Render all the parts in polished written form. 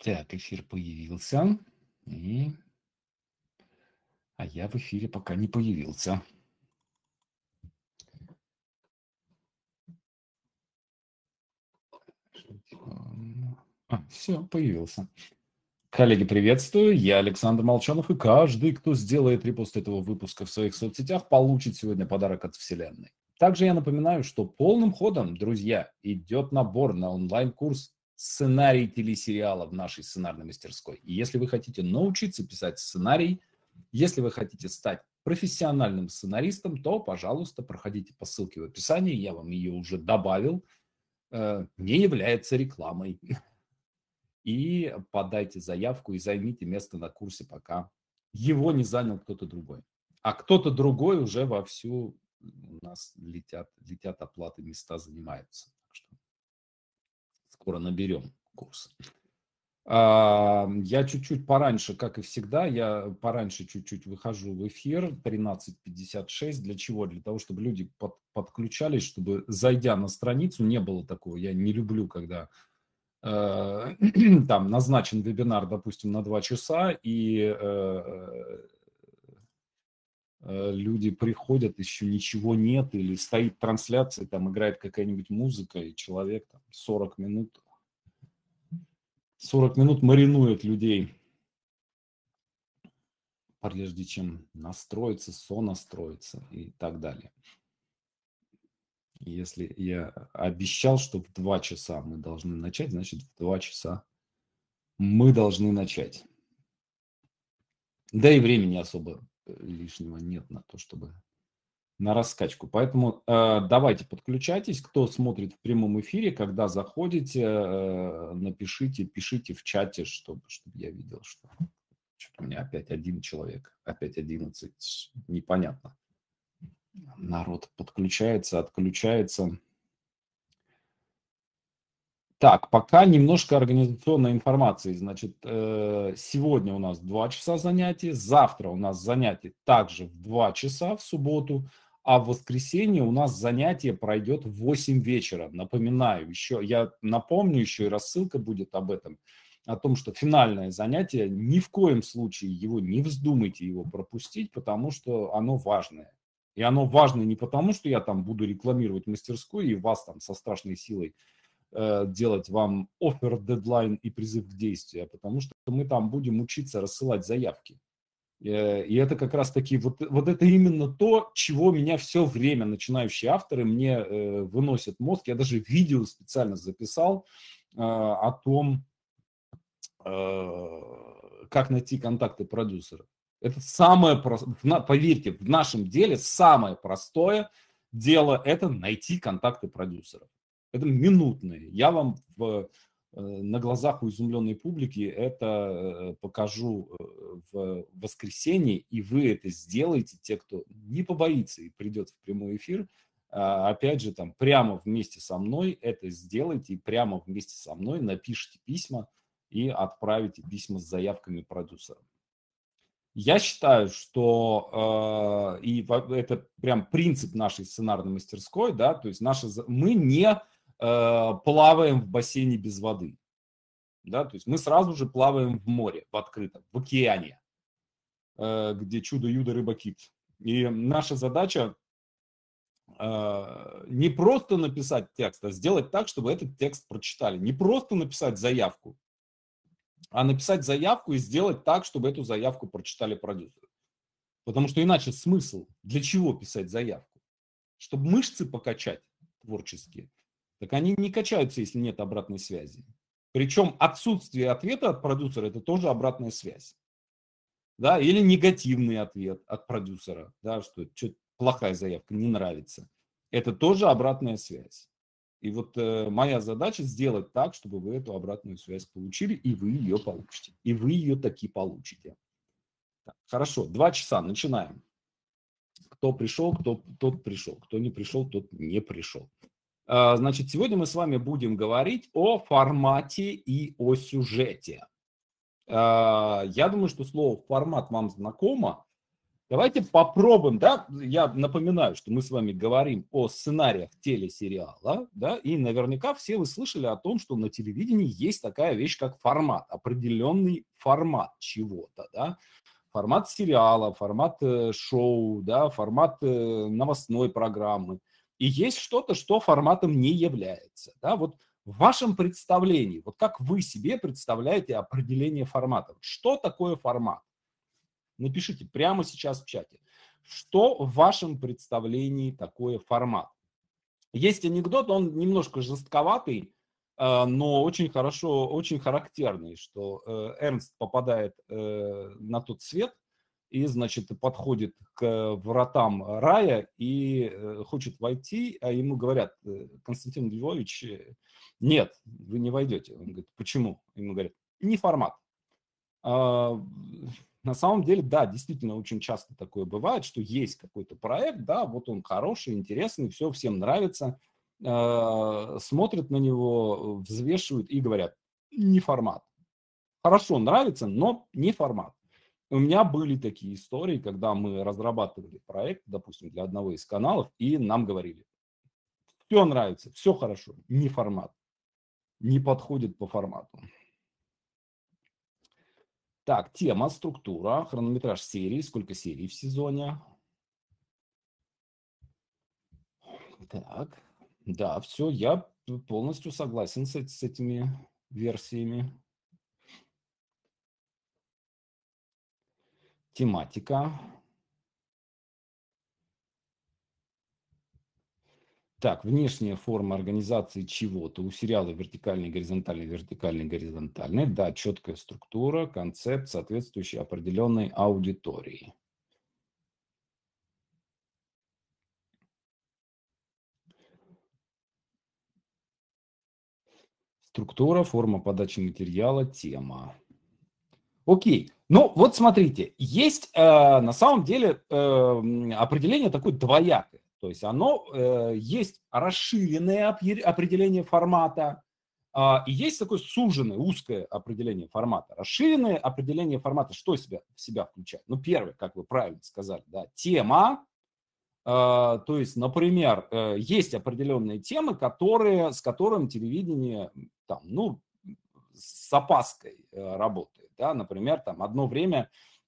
Так, эфир появился. И... А я в эфире пока не появился. Все, появился. Коллеги, приветствую. Я Александр Молчанов, и каждый, кто сделает репост этого выпуска в своих соцсетях, получит сегодня подарок от Вселенной. Также я напоминаю, что полным ходом, друзья, идет набор на онлайн-курс «Сценарий телесериала» в нашей сценарной мастерской. И если вы хотите научиться писать сценарий, если вы хотите стать профессиональным сценаристом, то, пожалуйста, проходите по ссылке в описании, я вам ее уже добавил, не является рекламой. И подайте заявку и займите место на курсе, пока его не занял кто-то другой. А кто-то другой уже вовсю у нас летят оплаты, места занимаются. Так что скоро наберем курс. Я чуть-чуть пораньше, как и всегда, я пораньше чуть-чуть выхожу в эфир, 13:56. Для чего? Для того, чтобы люди подключались, чтобы, зайдя на страницу, не было такого. Я не люблю, когда там назначен вебинар, допустим, на 2 часа, и люди приходят, еще ничего нет, или стоит трансляция, там играет какая-нибудь музыка, и человек там 40 минут маринует людей, прежде чем настроиться, сонастроиться и так далее. Если я обещал, что в 2 часа мы должны начать, значит, в 2 часа мы должны начать. Да и времени особо лишнего нет на то, чтобы на раскачку. Поэтому давайте подключайтесь. Кто смотрит в прямом эфире, когда заходите, напишите, пишите в чате, чтобы я видел, что что-то у меня опять один человек, опять 11. Непонятно. Народ подключается, отключается. Так, пока немножко организационной информации. Значит, сегодня у нас 2 часа занятий, завтра у нас занятие также в 2 часа в субботу, а в воскресенье у нас занятие пройдет в 8 вечера. Напоминаю, еще я напомню, еще и рассылка будет об этом, о том, что финальное занятие, ни в коем случае его не вздумайте его пропустить, потому что оно важное. И оно важно не потому, что я там буду рекламировать мастерскую и вас там со страшной силой делать вам offer, дедлайн и призыв к действию, потому что мы там будем учиться рассылать заявки. И это как раз таки, вот это именно то, чего меня все время начинающие авторы мне выносят мозг. Я даже видео специально записал о том, как найти контакты продюсера. Это самое простое, поверьте, в нашем деле самое простое дело – это найти контакты продюсеров. Это минутные. Я вам на глазах у изумленной публики это покажу в воскресенье, и вы это сделаете, те, кто не побоится и придет в прямой эфир, опять же, там прямо вместе со мной это сделайте, и прямо вместе со мной напишите письма и отправите письма с заявками продюсерам. Я считаю, что и это прям принцип нашей сценарной мастерской, да, то есть мы не плаваем в бассейне без воды, да, то есть мы сразу же плаваем в море, в открытом, в океане, где чудо-юдо рыба-кит. И наша задача не просто написать текст, а сделать так, чтобы этот текст прочитали. Не просто написать заявку, а написать заявку и сделать так, чтобы эту заявку прочитали продюсеры. Потому что иначе смысл, для чего писать заявку? Чтобы мышцы покачать творческие. Так они не качаются, если нет обратной связи. Причем отсутствие ответа от продюсера – это тоже обратная связь. Да? Или негативный ответ от продюсера, да, что плохая заявка, не нравится. Это тоже обратная связь. И вот моя задача сделать так, чтобы вы эту обратную связь получили, и вы ее получите. И вы ее таки получите. Так, хорошо, 2 часа, начинаем. Кто пришел, тот пришел. Кто не пришел, тот не пришел. Значит, сегодня мы с вами будем говорить о формате и о сюжете. Я думаю, что слово «формат» вам знакомо. Давайте попробуем, да, я напоминаю, что мы с вами говорим о сценариях телесериала, да, и наверняка все вы слышали о том, что на телевидении есть такая вещь, как формат, определенный формат чего-то, да, формат сериала, формат шоу, да, формат новостной программы. И есть что-то, что форматом не является, да, вот в вашем представлении, вот как вы себе представляете определение формата? Что такое формат? Напишите прямо сейчас в чате. Что в вашем представлении такое формат? Есть анекдот, он немножко жестковатый, но очень хорошо, очень характерный, что Эрнст попадает на тот свет и, значит, подходит к вратам рая и хочет войти, а ему говорят: Константин Львович, нет, вы не войдете. Он говорит: почему? Ему говорят: не формат. А, На самом деле, да, действительно, очень часто такое бывает, что есть какой-то проект, да, вот он хороший, интересный, все всем нравится, смотрят на него, взвешивают и говорят: не формат. Хорошо, нравится, но не формат. У меня были такие истории, когда мы разрабатывали проект, допустим, для одного из каналов, и нам говорили: все нравится, все хорошо, не формат, не подходит по формату. Так, тема, структура, хронометраж серии, сколько серий в сезоне. Так, да, все, я полностью согласен с этими версиями. Тематика. Так, внешняя форма организации чего-то. У сериала вертикальный, горизонтальный, вертикальный, горизонтальный. Да, четкая структура, концепт, соответствующий определенной аудитории. Структура, форма подачи материала, тема. Окей. Ну, вот смотрите, есть на самом деле определение такое двоякое. То есть оно есть расширенное определение формата, и есть такое суженное, узкое определение формата. Расширенное определение формата что в себя включает? Ну, первое, как вы правильно сказали, да, тема. То есть, например, есть определенные темы, с которыми телевидение там, ну, с опаской работает. Да? Например, там одно время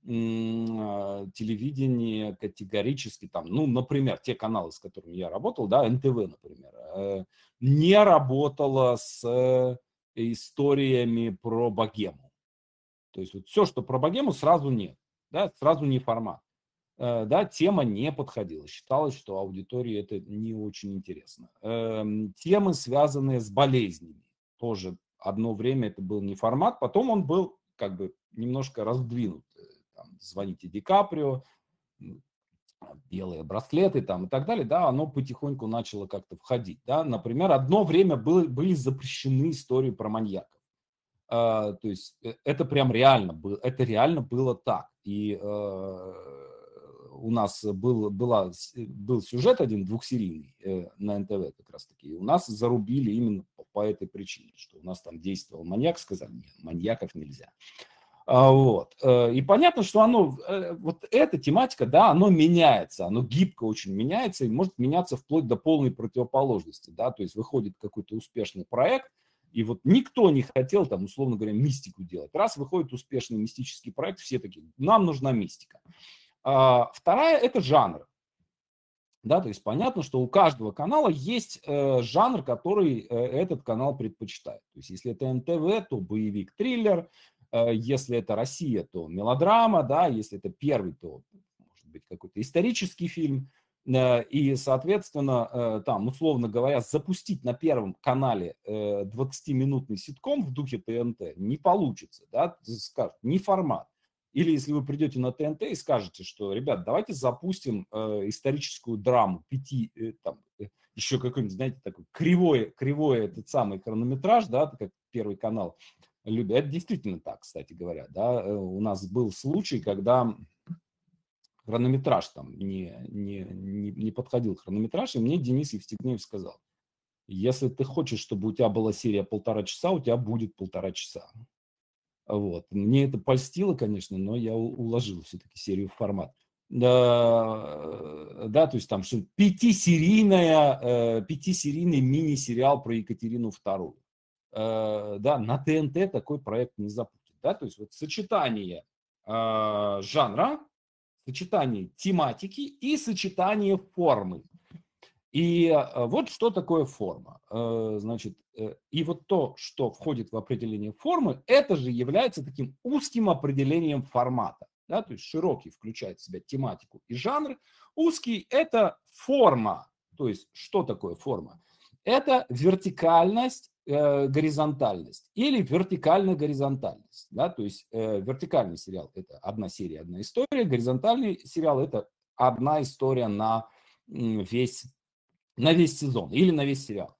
телевидение категорически, там, ну, например, те каналы, с которыми я работал, да, НТВ, например, не работало с историями про богему. То есть вот все, что про богему, сразу нет, да, сразу не формат. Да, тема не подходила. Считалось, что аудитории это не очень интересно. Темы, связанные с болезнями, тоже одно время это был не формат, потом он был как бы немножко раздвинут. Там, звоните Ди Каприо, белые браслеты там и так далее, да, оно потихоньку начало как-то входить, да. Например, одно время были запрещены истории про маньяков. То есть это прям реально было, это реально было так. И у нас был сюжет один двухсерийный на НТВ как раз таки. И у нас зарубили именно по этой причине, что у нас там действовал маньяк, сказали: нет, маньяков нельзя. Вот. И понятно, что вот эта тематика, да, оно меняется, оно гибко очень меняется и может меняться вплоть до полной противоположности, да, то есть выходит какой-то успешный проект, и вот никто не хотел там, условно говоря, мистику делать. Раз выходит успешный мистический проект, все такие: нам нужна мистика. Вторая – это жанр. Да, то есть понятно, что у каждого канала есть жанр, который этот канал предпочитает. То есть если это НТВ, то боевик, триллер. Если это Россия, то мелодрама, да, если это первый, то может быть какой-то исторический фильм. И, соответственно, там, условно говоря, запустить на Первом канале 20-минутный ситком в духе ТНТ не получится, да, скажут, не формат. Или если вы придете на ТНТ и скажете, что, ребят, давайте запустим историческую драму, еще какой-нибудь, знаете, такой кривой этот самый хронометраж, да, как Первый канал любят. Это действительно так, кстати говоря, да. У нас был случай, когда хронометраж там не подходил хронометраж, и мне Денис Евстигнеев сказал: если ты хочешь, чтобы у тебя была серия 1,5 часа, у тебя будет 1,5 часа. Вот. Мне это польстило, конечно, но я уложил все-таки серию в формат. да, то есть там что пятисерийный мини-сериал про Екатерину II. Да, на ТНТ такой проект не запустит. Да, то есть вот сочетание жанра, сочетание тематики и сочетание формы. И вот что такое форма. Значит, и вот то, что входит в определение формы, это же является таким узким определением формата. Да? То есть широкий включает в себя тематику и жанр, узкий – это форма. То есть что такое форма? Это вертикальность, горизонтальность или вертикально-горизонтальность. Да? То есть вертикальный сериал – это одна серия, одна история, горизонтальный сериал – это одна история весь на весь сезон или на весь сериал.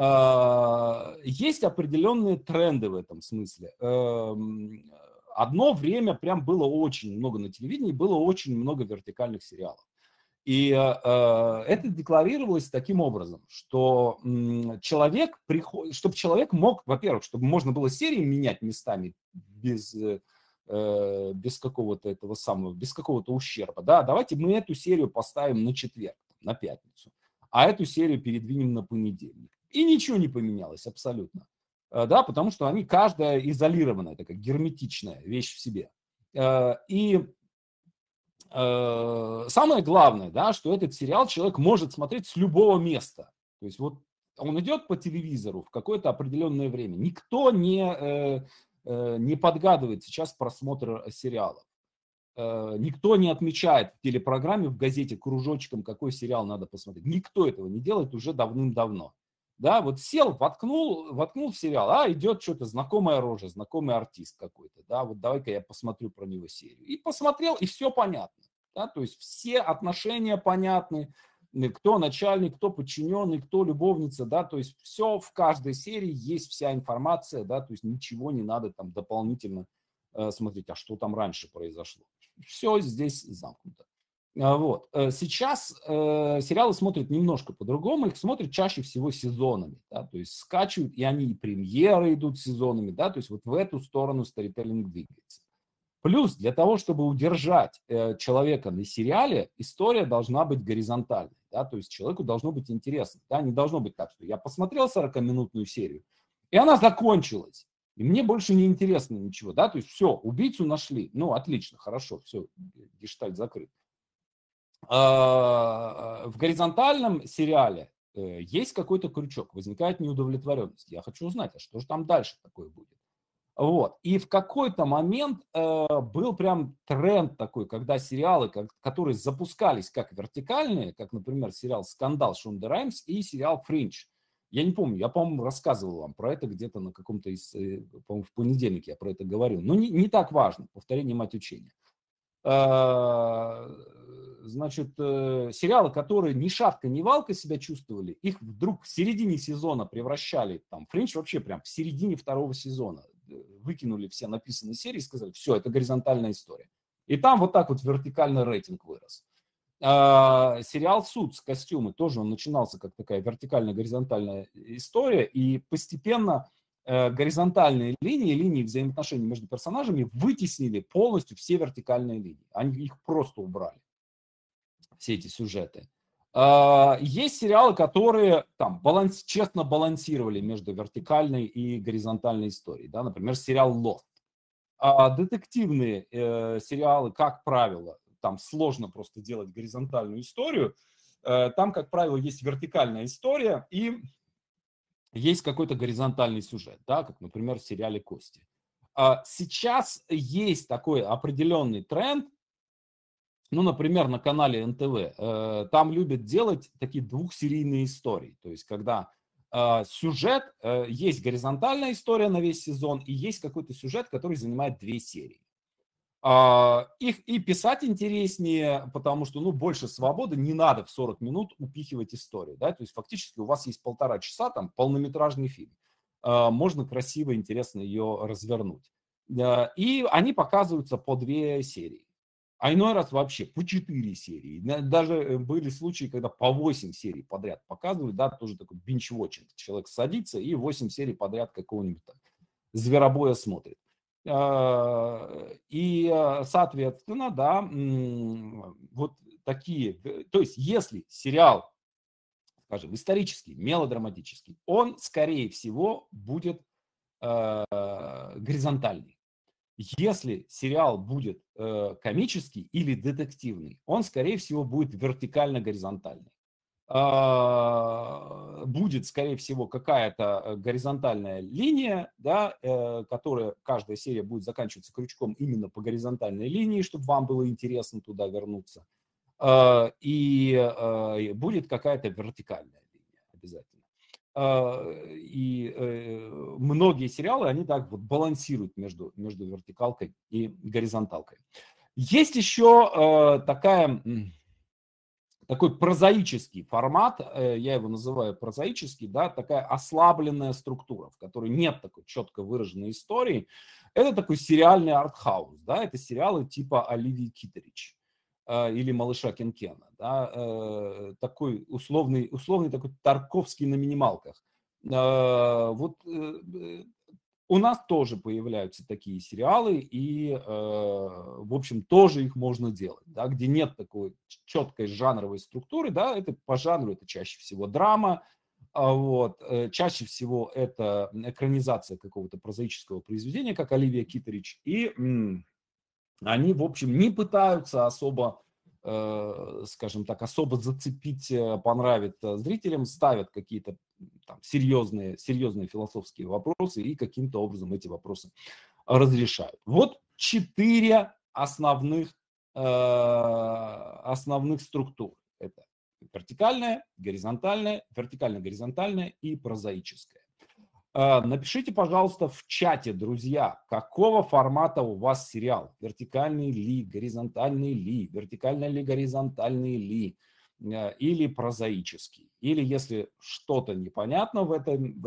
Есть определенные тренды в этом смысле. Одно время прям было очень много на телевидении, было очень много вертикальных сериалов. И это декларировалось таким образом, что человек приходит, чтобы человек мог, во-первых, чтобы можно было серии менять местами без какого-то этого самого, без какого-то ущерба. Да, давайте мы эту серию поставим на четверг, на пятницу, а эту серию передвинем на понедельник. И ничего не поменялось абсолютно. Да, потому что они каждая изолированная, такая герметичная вещь в себе. И самое главное, да, что этот сериал человек может смотреть с любого места. То есть вот он идет по телевизору в какое-то определенное время. Никто не подгадывает сейчас просмотр сериалов. Никто не отмечает в телепрограмме, в газете кружочком, какой сериал надо посмотреть. Никто этого не делает уже давным-давно. Да, вот сел, воткнул в сериал, идет что-то, знакомая рожа, знакомый артист какой-то, да, вот давай-ка я посмотрю про него серию. И посмотрел, и все понятно, да, то есть все отношения понятны, кто начальник, кто подчиненный, кто любовница, да, то есть все в каждой серии есть вся информация, да, то есть ничего не надо там дополнительно смотреть, а что там раньше произошло. Все здесь замкнуто. Вот. Сейчас сериалы смотрят немножко по-другому, их смотрят чаще всего сезонами, да, то есть скачивают, и они и премьеры идут сезонами, да, то есть вот в эту сторону сторителлинг двигается. Плюс для того, чтобы удержать человека на сериале, история должна быть горизонтальной, да, то есть человеку должно быть интересно, да, не должно быть так, что я посмотрел 40-минутную серию, и она закончилась, и мне больше не интересно ничего, да, то есть все, убийцу нашли, ну, отлично, хорошо, все, гештальт закрыт. В горизонтальном сериале есть какой-то крючок, возникает неудовлетворенность. Я хочу узнать, а что же там дальше такое будет? Вот. И в какой-то момент был прям тренд такой, когда сериалы, которые запускались как вертикальные, как, например, сериал «Скандал» Шонда Раймс и сериал «Фриндж». Я не помню, я, по-моему, рассказывал вам про это где-то на каком-то из, по-моему, в понедельник я про это говорил. Но не так важно, повторение мать учения. Значит, сериалы, которые ни шатка, ни валка себя чувствовали, их вдруг в середине сезона превращали, там, «Фриндж» вообще прям в середине второго сезона, выкинули все написанные серии и сказали, все, это горизонтальная история. И там вот так вот вертикальный рейтинг вырос. Сериал «Суд» с костюмы тоже он начинался как такая вертикально-горизонтальная история, и постепенно горизонтальные линии взаимоотношений между персонажами вытеснили полностью все вертикальные линии. Они их просто убрали, все эти сюжеты. Есть сериалы, которые там честно балансировали между вертикальной и горизонтальной историей. Да? Например, сериал «Lost». Детективные сериалы, как правило, там сложно просто делать горизонтальную историю. Там, как правило, есть вертикальная история и есть какой-то горизонтальный сюжет, да, как, например, в сериале «Кости». Сейчас есть такой определенный тренд, ну, например, на канале НТВ, там любят делать такие двухсерийные истории, то есть когда сюжет, есть горизонтальная история на весь сезон и есть какой-то сюжет, который занимает 2 серии. Их и писать интереснее, потому что, ну, больше свободы, не надо в 40 минут упихивать историю, да, то есть фактически у вас есть 1,5 часа, там, полнометражный фильм, можно красиво, интересно ее развернуть. И они показываются по 2 серии, а иной раз вообще по 4 серии. Даже были случаи, когда по 8 серий подряд показывали, да, тоже такой бинч-вотчинг. Человек садится и 8 серий подряд какого-нибудь там зверобоя смотрит. Соответственно, да, вот такие, то есть если сериал, скажем, исторический, мелодраматический, он, скорее всего, будет горизонтальный. Если сериал будет комический или детективный, он, скорее всего, будет вертикально-горизонтальный. Будет, скорее всего, какая-то горизонтальная линия, да, которая, каждая серия будет заканчиваться крючком именно по горизонтальной линии, чтобы вам было интересно туда вернуться. И будет какая-то вертикальная линия обязательно. И многие сериалы, они так вот балансируют между вертикалкой и горизонталкой. Есть еще такой прозаический формат, я его называю прозаический, да, такая ослабленная структура, в которой нет такой четко выраженной истории. Это такой сериальный артхаус, да, это сериалы типа Оливии Китеридж или Малыша Кенкена, да, такой условный такой Тарковский на минималках. Вот у нас тоже появляются такие сериалы, и, в общем, тоже их можно делать, да, где нет такой четкой жанровой структуры, да, это по жанру, это чаще всего драма, чаще всего это экранизация какого-то прозаического произведения, как Оливия Китеридж, и они, в общем, не пытаются особо, скажем так, особо зацепить, понравить зрителям, ставят какие-то там серьезные философские вопросы и каким-то образом эти вопросы разрешают. Вот 4 основных структур. Это вертикальная, горизонтальная, вертикально-горизонтальная и прозаическая. Напишите, пожалуйста, в чате, друзья, какого формата у вас сериал. Вертикальный ли, горизонтальный ли, вертикально ли, горизонтальный ли, или прозаический. Или если что-то непонятно в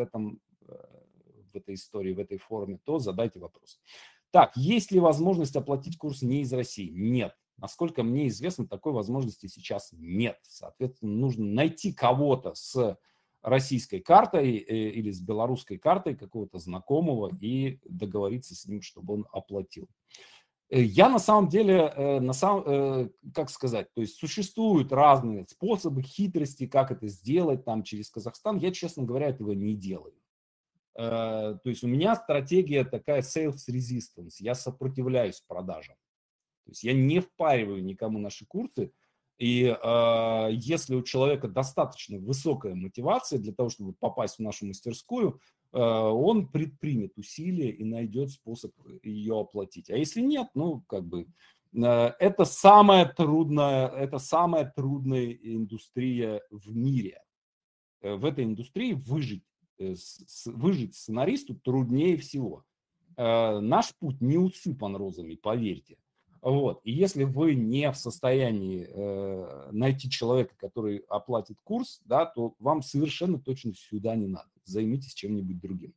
этой истории, в этой форме, то задайте вопрос. Так, есть ли возможность оплатить курс не из России? Нет. Насколько мне известно, такой возможности сейчас нет. Соответственно, нужно найти кого-то с российской картой или с белорусской картой какого-то знакомого и договориться с ним, чтобы он оплатил. Я на самом деле, как сказать, то есть существуют разные способы, хитрости, как это сделать там через Казахстан. Я, честно говоря, этого не делаю. То есть у меня стратегия такая sales resistance, я сопротивляюсь продажам. То есть я не впариваю никому наши курсы, и если у человека достаточно высокая мотивация для того, чтобы попасть в нашу мастерскую, он предпримет усилия и найдет способ ее оплатить. А если нет, ну, как бы, это самая трудная индустрия в мире. В этой индустрии выжить сценаристу труднее всего. Наш путь не усыпан розами, поверьте. Вот. И если вы не в состоянии найти человека, который оплатит курс, да, то вам совершенно точно сюда не надо. Займитесь чем-нибудь другим.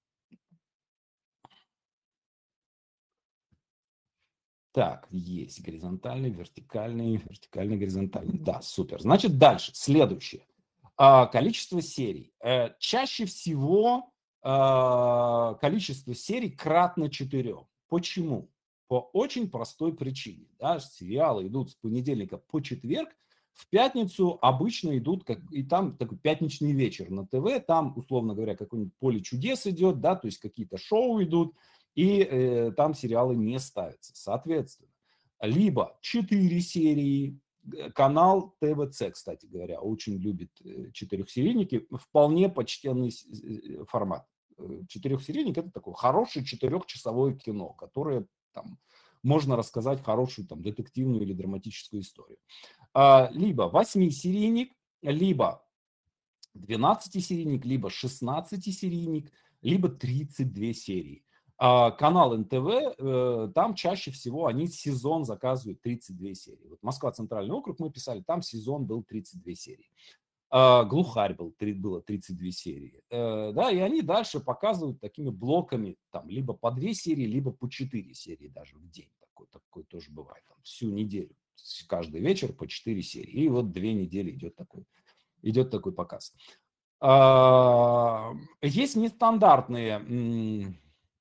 Так, есть горизонтальный, вертикальный, горизонтальный. Да, супер. Значит, дальше, следующее. Количество серий. Чаще всего количество серий кратно 4. Почему? По очень простой причине. Да, сериалы идут с понедельника по четверг, в пятницу обычно идут, и там такой пятничный вечер на ТВ, там, условно говоря, какое-нибудь «Поле чудес» идет, да, то есть какие-то шоу идут, и там сериалы не ставятся. Соответственно, либо 4 серии, канал ТВЦ, кстати говоря, очень любит четырехсерийники, вполне почтенный формат. Четырехсерийник — это такое хорошее 4-часовое кино, которое там можно рассказать хорошую там детективную или драматическую историю. Либо 8-серийник, либо 12-серийник, либо 16-серийник, либо 32 серии. Канал НТВ, там чаще всего они сезон заказывают 32 серии. Вот Москва, Центральный округ, мы писали, там сезон был 32 серии. Глухарь было 32 серии. Да, и они дальше показывают такими блоками, там, либо по 2 серии, либо по 4 серии даже в день. Такое тоже бывает. Там, всю неделю, каждый вечер по 4 серии. И вот 2 недели идет такой показ. Есть нестандартные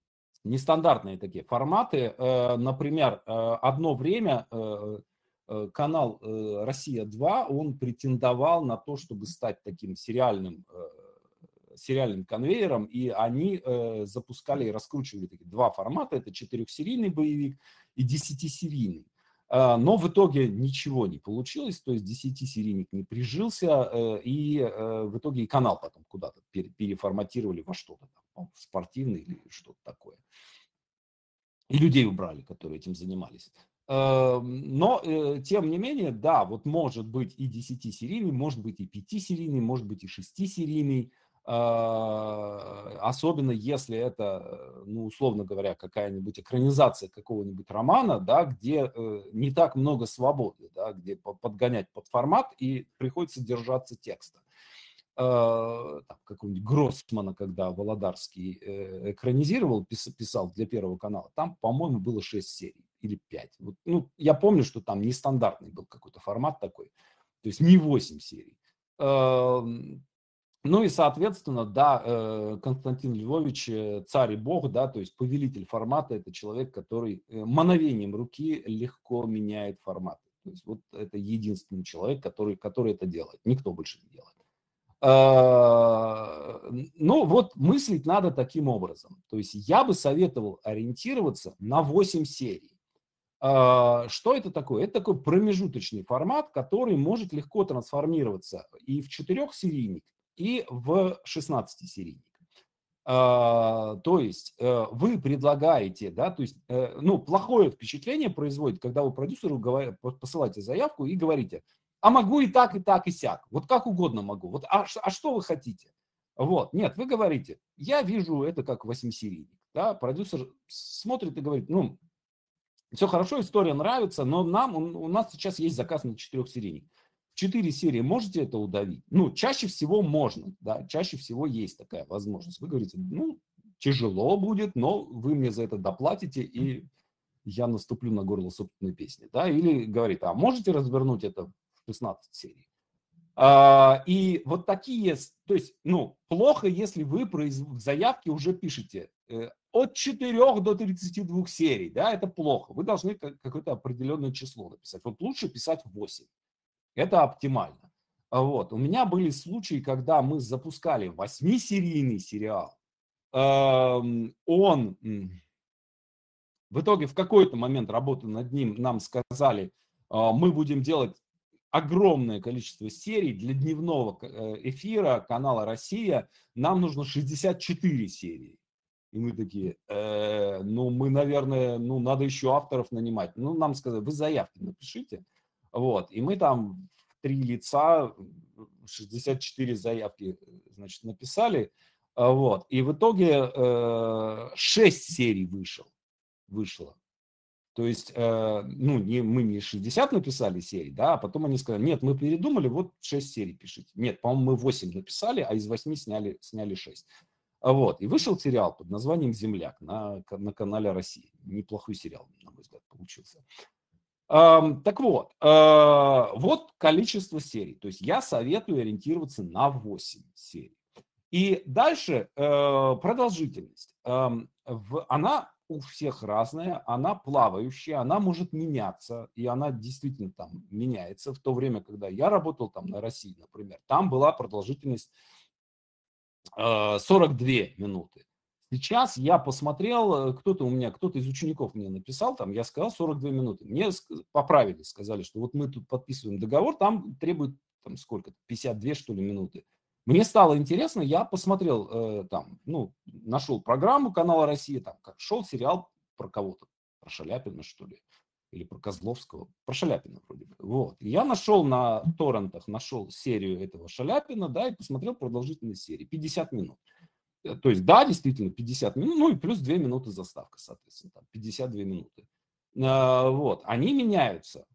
нестандартные такие форматы. Например, одно время канал «Россия-2», он претендовал на то, чтобы стать таким сериальным конвейером, и они запускали и раскручивали такие два формата. Это 4-серийный боевик и 10-серийный. Но в итоге ничего не получилось, то есть 10-серийник не прижился, и в итоге и канал потом куда-то переформатировали во что-то там, в спортивный или что-то такое. И людей убрали, которые этим занимались. Но, тем не менее, да, вот может быть и 10-серийный, может быть и 5-серийный, может быть и 6-серийный, особенно если это, ну, условно говоря, какая-нибудь экранизация какого-нибудь романа, да, где не так много свободы, да, где подгонять под формат и приходится держаться текста. Какого-нибудь Гроссмана, когда Володарский экранизировал, писал для Первого канала, там, по-моему, было 6 серий или 5. Вот, ну, я помню, что там нестандартный был какой-то формат такой, то есть не 8 серий. Ну и, соответственно, да, Константин Львович, царь и бог, да, то есть повелитель формата, это человек, который мановением руки легко меняет форматы. То есть вот это единственный человек, который это делает, никто больше не делает. Ну вот мыслить надо таким образом. То есть я бы советовал ориентироваться на 8 серий. Что это такое? Это такой промежуточный формат, который может легко трансформироваться и в 4-серийник, и в 16-серийник. То есть вы предлагаете, да, то есть, ну, плохое впечатление производит, когда вы продюсеру посылаете заявку и говорите, а могу и так, и сяк, вот как угодно могу, вот, а что вы хотите? Вот, нет, вы говорите, я вижу это как 8-серийник, да, продюсер смотрит и говорит, ну, все хорошо, история нравится, но у нас сейчас есть заказ на 4-серийник. В 4 серии можете это удавить? Ну, чаще всего можно, да, чаще всего есть такая возможность. Вы говорите, ну, тяжело будет, но вы мне за это доплатите, и я наступлю на горло собственной песни, да, или говорит, а можете развернуть это в 16 серий? И вот такие, то есть, ну, плохо, если вы в заявке уже пишете от 4 до 32 серий, да, это плохо. Вы должны какое-то определенное число написать. Вот лучше писать 8. Это оптимально. Вот. У меня были случаи, когда мы запускали 8-серийный сериал. Он в итоге в какой-то момент работы над ним нам сказали, мы будем делать огромное количество серий для дневного эфира канала «Россия». Нам нужно 64 серии. И мы такие, ну, мы, наверное, ну, надо еще авторов нанимать. Ну, нам сказали, вы заявки напишите. Вот. И мы там в 3 лица 64 заявки, значит, написали. Вот. И в итоге 6 серий вышло. То есть, ну, мы не 60 написали серий, да, а потом они сказали, нет, мы передумали, вот 6 серий пишите. Нет, по-моему, мы 8 написали, а из 8 сняли 6. Вот, и вышел сериал под названием «Земляк» на канале «Россия». Неплохой сериал, на мой взгляд, получился. Так вот, вот количество серий. То есть я советую ориентироваться на 8 серий. И дальше продолжительность. Она у всех разная, она плавающая, она может меняться, и она действительно там меняется. В то время, когда я работал там на России, например, там была продолжительность 42 минуты. Сейчас я посмотрел, кто-то из учеников мне написал, там, я сказал 42 минуты. Мне поправили, сказали, что вот мы тут подписываем договор, там требует, там, сколько, 52, что ли, минуты. Мне стало интересно, я посмотрел, там, ну, нашел программу канала «Россия», там, как шел сериал про кого-то, про Шаляпина, что ли, или про Козловского, про Шаляпина вроде бы. Вот. И я нашел на торрентах, нашел серию этого Шаляпина, да, и посмотрел продолжительность серии, 50 минут. То есть, да, действительно, 50 минут, ну и плюс 2 минуты заставка, соответственно, там, 52 минуты. Вот, они меняются.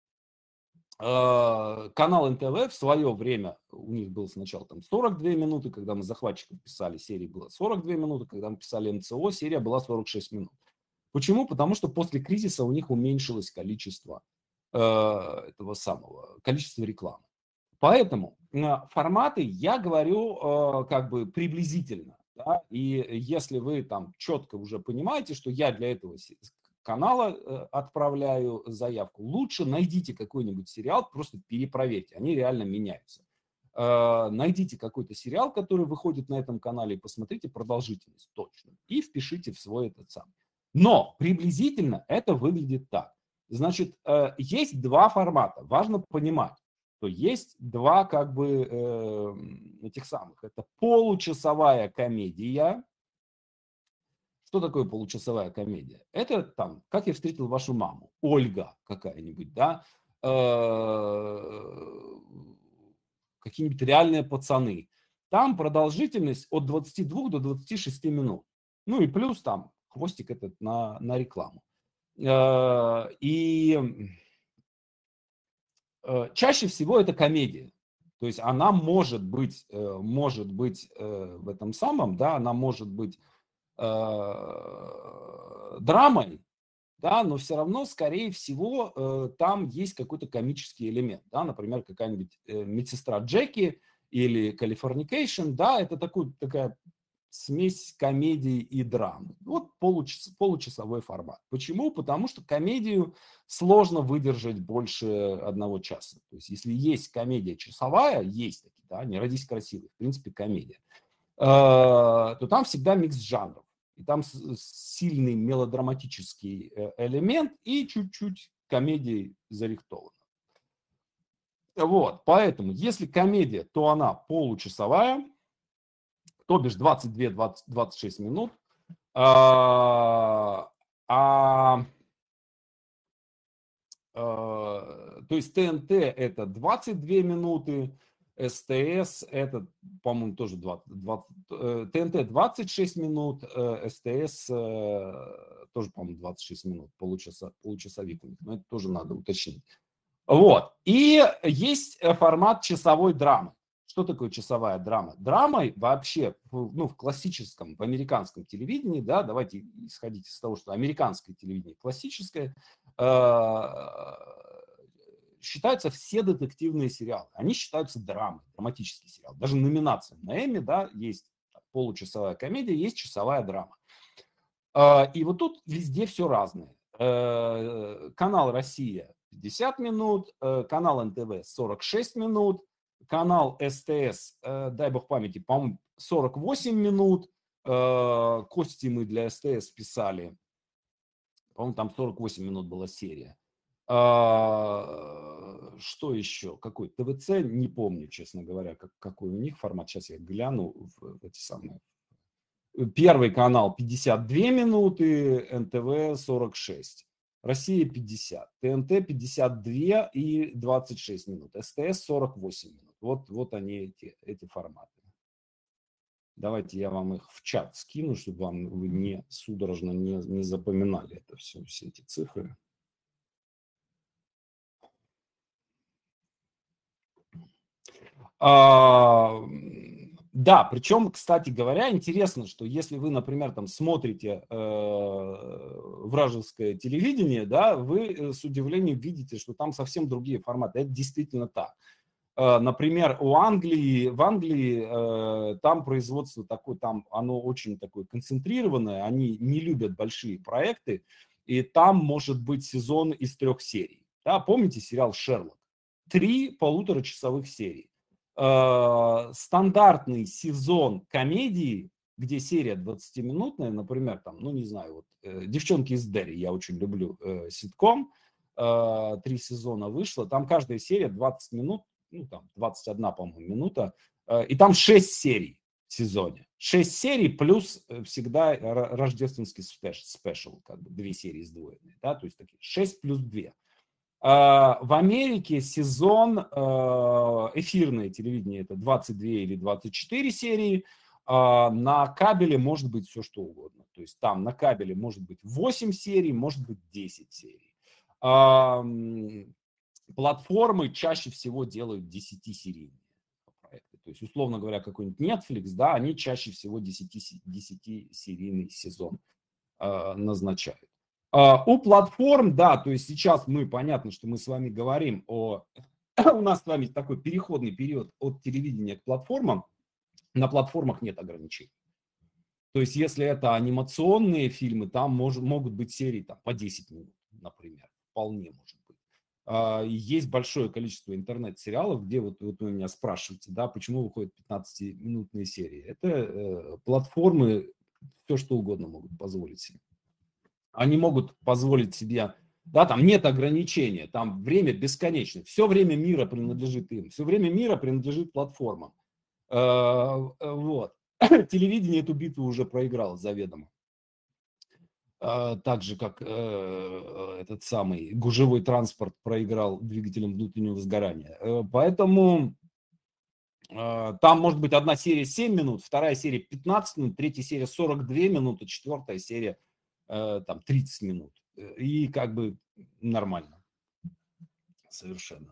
Канал НТВ в свое время, у них было сначала там 42 минуты, когда мы захватчиков писали, серия была 42 минуты, когда мы писали МЦО, серия была 46 минут. Почему? Потому что после кризиса у них уменьшилось количество этого самого, количество рекламы. Поэтому форматы я говорю как бы приблизительно. да, и если вы там четко уже понимаете, что я для этого канала отправляю заявку, лучше найдите какой-нибудь сериал, просто перепроверьте, они реально меняются. Найдите какой-то сериал, который выходит на этом канале, и посмотрите продолжительность точно, и впишите в свой этот самый. Но приблизительно это выглядит так. Значит, есть два формата. Важно понимать, что есть два как бы этих самых. Это получасовая комедия. Что такое получасовая комедия? Это там, как я встретил вашу маму, Ольга какая-нибудь, да, какие-нибудь реальные пацаны. Там продолжительность от 22 до 26 минут. Ну и плюс там хвостик этот на рекламу. И чаще всего это комедия. То есть она может быть в этом самом, да, она может быть драмой, да, но все равно, скорее всего, там есть какой-то комический элемент, да, например, какая-нибудь медсестра Джеки или Californication, да, это такая смесь комедии и драмы. Вот получасовой формат. Почему? Потому что комедию сложно выдержать больше 1 часа. То есть если есть комедия часовая, есть такие, да, «Не родись красивой», в принципе, комедия, то там всегда микс жанров. И там сильный мелодраматический элемент и чуть-чуть комедии зарихтовано. Вот, поэтому, если комедия, то она получасовая, то бишь 22-26 минут. То есть ТНТ это 22 минуты, СТС это, по-моему, тоже 20, ТНТ 26 минут, СТС тоже, по-моему, 26 минут, получасовик у них, но это тоже надо уточнить. Вот. И есть формат часовой драмы. Что такое часовая драма? Драмой вообще, в классическом, в американском телевидении, да, давайте исходить из того, что американское телевидение классическое, считаются все детективные сериалы. Они считаются драмой, драматический сериал. Даже номинация на Эмми, да, есть получасовая комедия, есть часовая драма. И вот тут везде все разное. Канал «Россия» 50 минут, канал НТВ 46 минут, канал СТС, дай бог памяти, по-моему, 48 минут. Кости мы для СТС писали. По-моему, там 48 минут была серия. Что еще? Какой? ТВЦ? Не помню, честно говоря, какой у них формат. Сейчас я гляну в эти самые. Первый канал 52 минуты, НТВ 46. Россия 50, ТНТ 52 и 26 минут, СТС 48 минут. Вот они, эти форматы. Давайте я вам их в чат скину, чтобы вы не судорожно не запоминали это все эти цифры. Да, причем, кстати говоря, интересно, что если вы, например, там смотрите вражеское телевидение, да, вы с удивлением видите, что там совсем другие форматы. Это действительно так. Например, в Англии там производство такое, там оно очень такое концентрированное, они не любят большие проекты, и там может быть сезон из 3 серий. Да, помните сериал «Шерлок»? 3 полуторачасовых серии. Стандартный сезон комедии, где серия 20-минутная, например, там, ну не знаю, вот «Девчонки из Дерри», я очень люблю ситком, 3 сезона вышло, там каждая серия 20 минут, ну там 21, по-моему, минута, и там 6 серий в сезоне. 6 серий плюс всегда рождественский спешл, как бы 2 серии сдвоенные, да, то есть такие 6 плюс 2. В Америке сезон эфирное телевидение это 22 или 24 серии, на кабеле может быть все что угодно. То есть там на кабеле может быть 8 серий, может быть 10 серий. Платформы чаще всего делают 10-серийные проекты. То есть, условно говоря, какой-нибудь Netflix, да, они чаще всего 10-серийный сезон назначают. У платформ, да, то есть сейчас понятно, что мы с вами говорим у нас с вами такой переходный период от телевидения к платформам. На платформах нет ограничений. То есть, если это анимационные фильмы, там могут быть серии там, по 10 минут, например. Вполне может быть. Есть большое количество интернет-сериалов, где вот вы меня спрашиваете, да, почему выходят 15-минутные серии. Это платформы все что угодно могут позволить себе. Они могут позволить себе, да, там нет ограничения, там время бесконечно. Все время мира принадлежит им, все время мира принадлежит платформам. Вот. Телевидение эту битву уже проиграло заведомо. Так же, как этот самый гужевой транспорт проиграл двигателем внутреннего сгорания. Поэтому там может быть одна серия 7 минут, вторая серия 15 минут, третья серия 42 минуты, четвертая серия там 30 минут. И как бы нормально. Совершенно.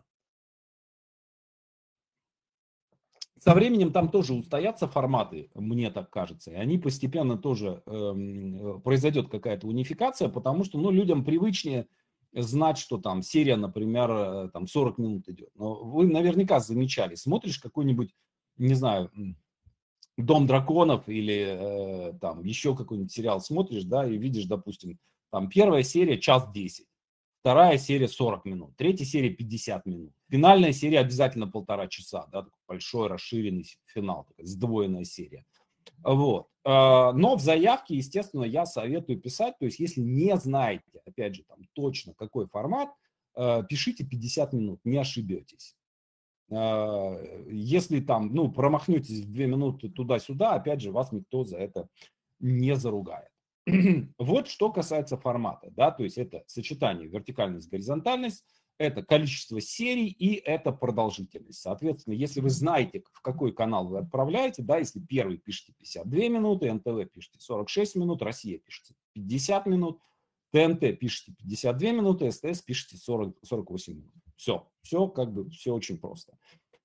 Со временем там тоже устоятся форматы, мне так кажется, и они постепенно тоже произойдет какая-то унификация, потому что, ну, людям привычнее знать, что там серия, например, там 40 минут идет. Но вы наверняка замечали, смотришь какой-нибудь, не знаю, «Дом драконов» или там еще какой-нибудь сериал смотришь, да, и видишь, допустим, там первая серия час 10. Вторая серия 40 минут, третья серия 50 минут. Финальная серия обязательно 1,5 часа, да, такой большой расширенный финал, такая сдвоенная серия. Вот. Но в заявке, естественно, я советую писать, то есть если не знаете, опять же, там точно какой формат, пишите 50 минут, не ошибетесь. Если там, ну, промахнетесь в 2 минуты туда-сюда, опять же, вас никто за это не заругает. Вот что касается формата, да, то есть это сочетание вертикальность, горизонтальность, это количество серий и это продолжительность. Соответственно, если вы знаете, в какой канал вы отправляете, да, если первый пишете 52 минуты, НТВ пишете 46 минут, Россия пишете 50 минут, ТНТ пишете 52 минуты, СТС пишете 48 минут. Все как бы, все очень просто.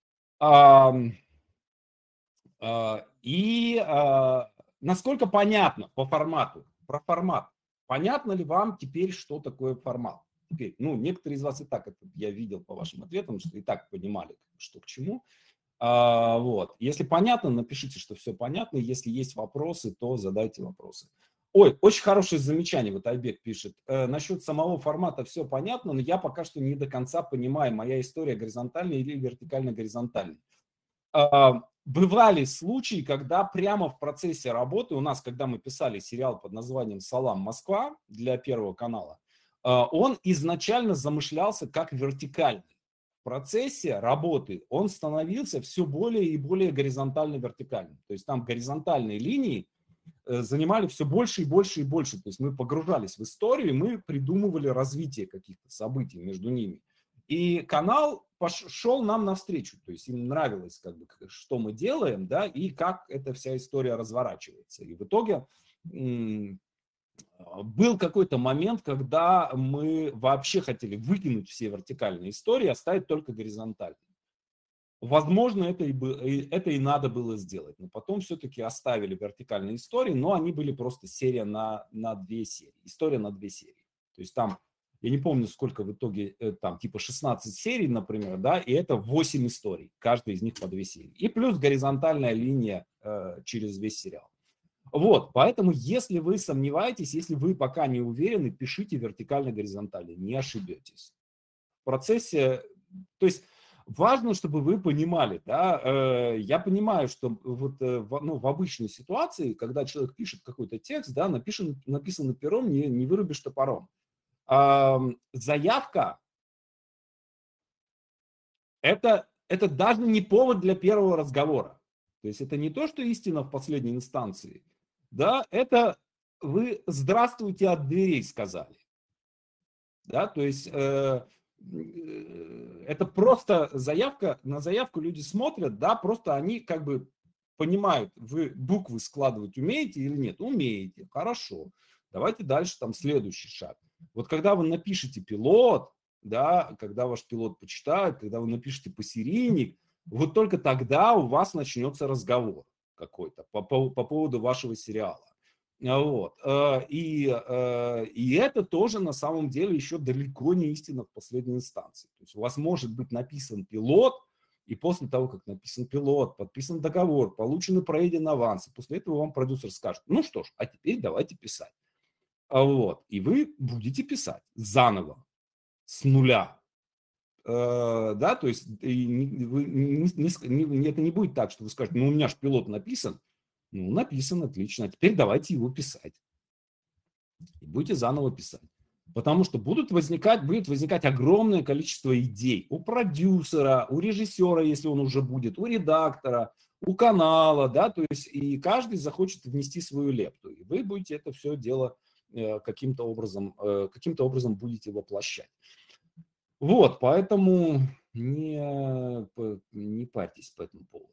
Насколько понятно по формату, про формат, понятно ли вам теперь, что такое формат? Теперь, ну, некоторые из вас и так, это я видел по вашим ответам, что и так понимали, что к чему. Вот. Если понятно, напишите, что все понятно. Если есть вопросы, то задайте вопросы. Ой, очень хорошее замечание, вот Айбек пишет. Насчет самого формата все понятно, но я пока что не до конца понимаю, моя история горизонтальная или вертикально-горизонтальная. Бывали случаи, когда прямо в процессе работы, у нас, когда мы писали сериал под названием «Салам, Москва» для Первого канала, он изначально замышлялся как вертикальный. В процессе работы он становился все более и более горизонтально-вертикальным. То есть там горизонтальные линии занимали все больше и больше и больше. То есть мы погружались в историю, мы придумывали развитие каких-то событий между ними. И канал шел нам навстречу, то есть им нравилось, как бы, что мы делаем, да, и как эта вся история разворачивается. И в итоге был какой-то момент, когда мы вообще хотели выкинуть все вертикальные истории, оставить только горизонтальные. Возможно, это и надо было сделать, но потом все-таки оставили вертикальные истории, но они были просто серия на 2 серии, история на 2 серии. То есть там, я не помню, сколько в итоге, там типа 16 серий, например, да, и это 8 историй, каждая из них по 2 серии. И плюс горизонтальная линия через весь сериал. Вот, поэтому если вы сомневаетесь, если вы пока не уверены, пишите вертикально-горизонтально, не ошибетесь. В процессе, то есть важно, чтобы вы понимали, да, я понимаю, что вот в обычной ситуации, когда человек пишет какой-то текст, да, написано пером, не вырубишь топором. Заявка это даже не повод для первого разговора. То есть это не то, что истина в последней инстанции, да, это вы «здравствуйте» от дверей сказали. Да, то есть это просто заявка, на заявку люди смотрят, да, просто они как бы понимают, вы буквы складывать умеете или нет? Умеете, хорошо. Давайте дальше там следующий шаг. Вот когда вы напишете пилот, да, когда ваш пилот почитает, когда вы напишете посерийник, вот только тогда у вас начнется разговор какой-то по поводу вашего сериала. Вот. И это тоже на самом деле еще далеко не истина в последней инстанции. То есть у вас может быть написан пилот, и после того, как написан пилот, подписан договор, получены пройдены авансы, после этого вам продюсер скажет, ну что ж, а теперь давайте писать. Вот. И вы будете писать заново, с нуля. Да, то есть это не будет так, что вы скажете, ну у меня же пилот написан, ну написан, отлично, а теперь давайте его писать. И будете заново писать. Потому что будет возникать огромное количество идей у продюсера, у режиссера, если он уже будет, у редактора, у канала, да, то есть и каждый захочет внести свою лепту. И вы будете это все дело каким-то образом будете воплощать. Вот, поэтому не парьтесь по этому поводу.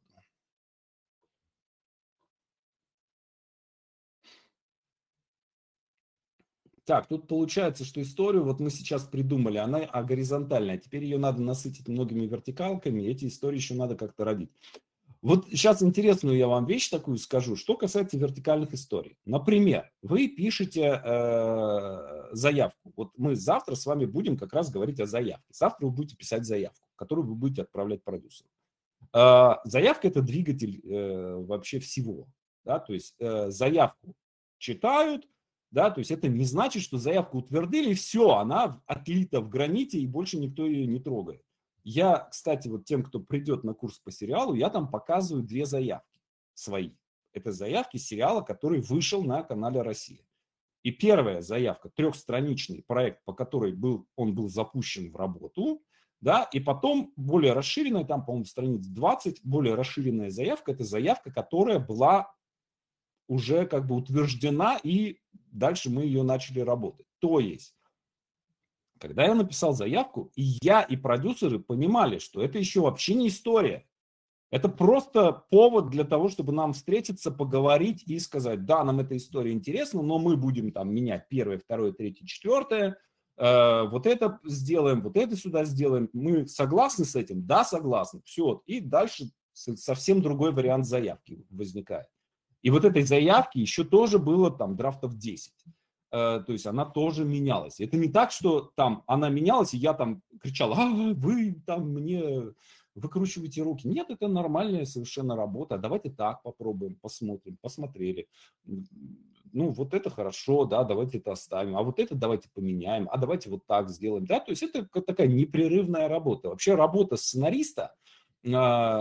Так, тут получается, что историю вот мы сейчас придумали, она горизонтальная, теперь ее надо насытить многими вертикалками, эти истории еще надо как-то родить. Вот сейчас интересную я вам вещь такую скажу, что касается вертикальных историй. Например, вы пишете заявку. Вот мы завтра с вами будем как раз говорить о заявке. Завтра вы будете писать заявку, которую вы будете отправлять продюсеру. Заявка – это двигатель вообще всего. Да? То есть заявку читают, да? То есть это не значит, что заявку утвердили, и все, она отлита в граните, и больше никто ее не трогает. Я, кстати, вот тем, кто придет на курс по сериалу, я там показываю 2 заявки свои. Это заявки сериала, который вышел на канале «Россия». И первая заявка, 3-страничный проект, по которой он был запущен в работу, да, и потом более расширенная, там, по-моему, страниц 20, более расширенная заявка, это заявка, которая была уже как бы утверждена, и дальше мы ее начали работать. То есть, когда я написал заявку, и я, и продюсеры понимали, что это еще вообще не история. Это просто повод для того, чтобы нам встретиться, поговорить и сказать, да, нам эта история интересна, но мы будем там менять первое, второе, третье, четвертое, вот это сделаем, вот это сюда сделаем. Мы согласны с этим? Да, согласны. Все. И дальше совсем другой вариант заявки возникает. И вот этой заявки еще тоже было там драфтов 10. То есть она тоже менялась. Это не так, что там она менялась, и я там кричал, вы там мне выкручиваете руки. Нет, это нормальная совершенно работа. Давайте так попробуем, посмотрим, посмотрели. Ну, вот это хорошо, да, давайте это оставим. А вот это давайте поменяем. А давайте вот так сделаем. Да, то есть это такая непрерывная работа. Вообще работа сценариста, у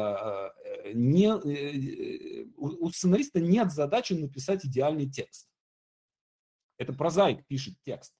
сценариста нет задачи написать идеальный текст. Это прозаик пишет текст.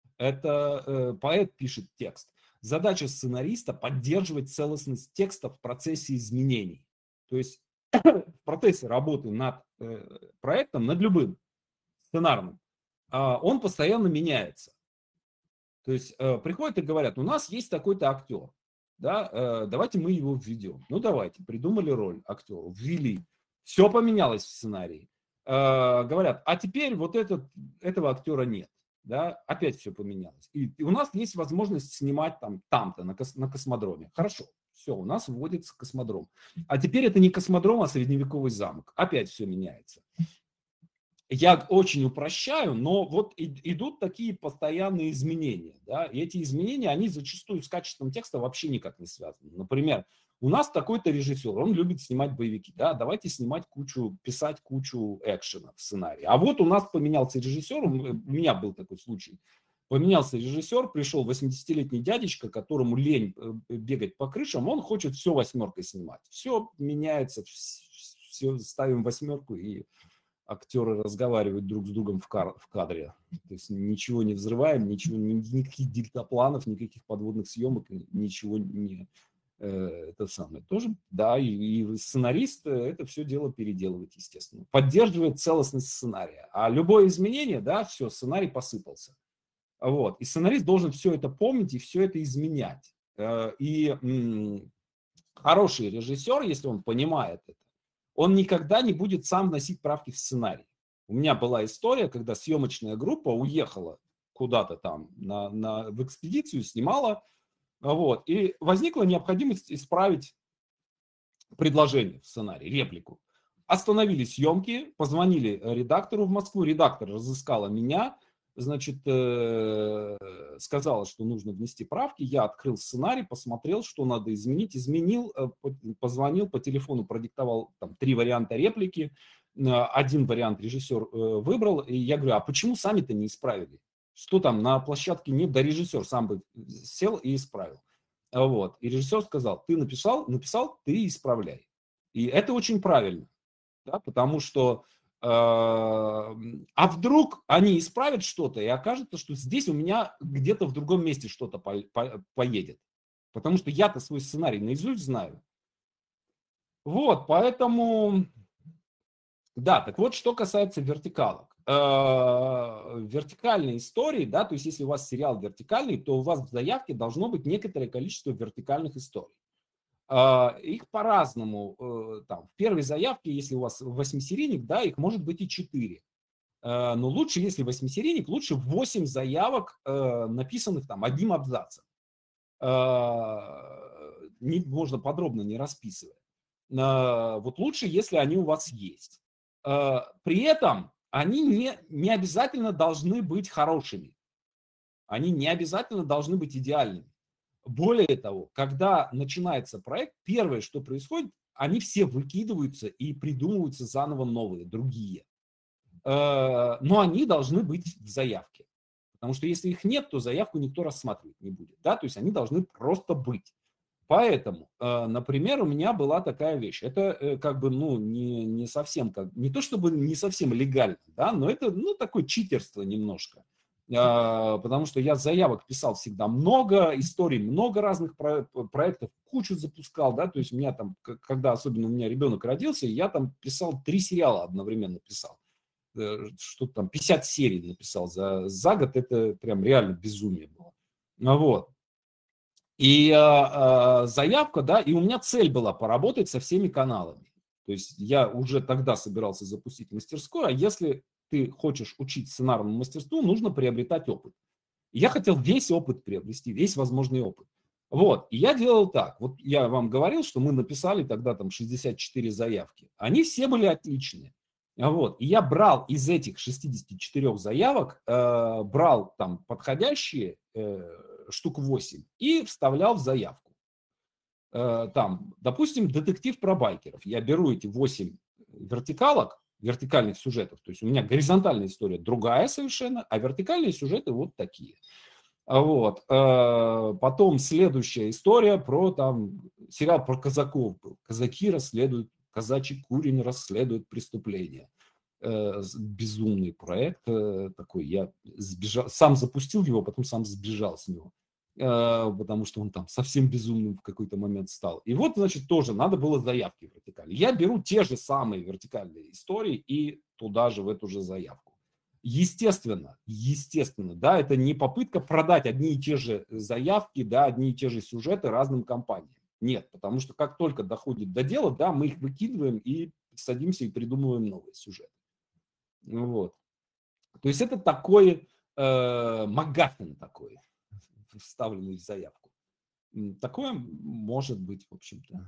Это поэт пишет текст. Задача сценариста – поддерживать целостность текста в процессе изменений. То есть в процессе работы над проектом, над любым сценарным, он постоянно меняется. То есть приходят и говорят, у нас есть такой-то актер, да, давайте мы его введем. Ну давайте, придумали роль актеру, ввели. Все поменялось в сценарии. Говорят, а теперь вот этого актера нет. Да, опять все поменялось. И у нас есть возможность снимать там-то, на космодроме. Хорошо, все, у нас вводится космодром. А теперь это не космодром, а средневековый замок. Опять все меняется. Я очень упрощаю, но вот идут такие постоянные изменения. Да? И эти изменения, они зачастую с качеством текста вообще никак не связаны. Например, у нас такой-то режиссер, он любит снимать боевики. Да? Давайте писать кучу экшена в сценарии. А вот у нас поменялся режиссер, у меня был такой случай. Поменялся режиссер, пришел 80-летний дядечка, которому лень бегать по крышам, он хочет все 8-кой снимать. Все меняется, все ставим 8-ку и актеры разговаривают друг с другом в кадре. То есть ничего не взрываем, никаких дельтапланов, никаких подводных съемок, ничего не... Это самое. Тоже, да, и сценарист это все дело переделывает, естественно. Поддерживает целостность сценария. А любое изменение, да, все, сценарий посыпался. Вот. И сценарист должен все это помнить и все это изменять. И хороший режиссер, если он понимает это, он никогда не будет сам вносить правки в сценарий. У меня была история, когда съемочная группа уехала куда-то там в экспедицию, снимала, вот, и возникла необходимость исправить предложение в сценарии, реплику. Остановили съемки, позвонили редактору в Москву, редактор разыскала меня, значит, сказала, что нужно внести правки. Я открыл сценарий, посмотрел, что надо изменить, изменил, позвонил по телефону, продиктовал там 3 варианта реплики. Один вариант режиссер выбрал, и я говорю, а почему сами-то не исправили? Что там, на площадке нет, да режиссер сам бы сел и исправил. Вот. И режиссер сказал, ты написал, ты исправляй. И это очень правильно, да, потому что а вдруг они исправят что-то, и окажется, что здесь у меня где-то в другом месте что-то поедет. Потому что я-то свой сценарий наизусть знаю. Вот, поэтому, да, так вот, что касается вертикалок. Вертикальные истории, да, то есть если у вас сериал вертикальный, то у вас в заявке должно быть некоторое количество вертикальных историй. Их по-разному. Там, в первой заявке, если у вас 8-серийник, да, их может быть и 4. Но лучше, если 8-серийник, лучше 8 заявок, написанных там одним абзацем. Можно подробно не расписывая. Вот лучше, если они у вас есть. При этом они не обязательно должны быть хорошими. Они не обязательно должны быть идеальными. Более того, когда начинается проект, первое, что происходит, они все выкидываются и придумываются заново новые, другие. Но они должны быть в заявке. Потому что если их нет, то заявку никто рассматривать не будет. Да? То есть они должны просто быть. Поэтому, например, у меня была такая вещь. Это как бы, ну, не совсем, не то чтобы не совсем легально, да, но это, ну, такое читерство немножко. Потому что я заявок писал всегда много, историй много разных проектов, кучу запускал, да, то есть у меня там, когда особенно у меня ребенок родился, я там писал 3 сериала одновременно писал. Что-то там 50 серий написал за год, это прям реально безумие было. Вот. И заявка, да, и у меня цель была поработать со всеми каналами. То есть я уже тогда собирался запустить мастерскую, а если ты хочешь учить сценарному мастерству, нужно приобретать опыт. И я хотел весь опыт приобрести, весь возможный опыт. Вот, и я делал так. Вот я вам говорил, что мы написали тогда там 64 заявки. Они все были отличные. Вот, и я брал из этих 64 заявок, брал там подходящие, штук 8, и вставлял в заявку. Там, допустим, детектив про байкеров. Я беру эти 8 вертикальных сюжетов. То есть у меня горизонтальная история другая совершенно, а вертикальные сюжеты вот такие. Вот. Потом следующая история про там сериал про казаков был. Казаки расследуют, казачий курень расследует преступления. Безумный проект такой. Я сбежал, сам запустил его, потом сам сбежал с него. Потому что он там совсем безумным в какой-то момент стал. И вот, значит, тоже надо было заявки вертикальные. Я беру те же самые вертикальные истории и туда же, в эту же заявку. Естественно, да, это не попытка продать одни и те же заявки, да, одни и те же сюжеты разным компаниям. Нет, потому что как только доходит до дела, да, мы их выкидываем и садимся и придумываем новые сюжеты. Вот. То есть это такой МакГаффин такой, вставленный в заявку. Такое может быть, в общем-то.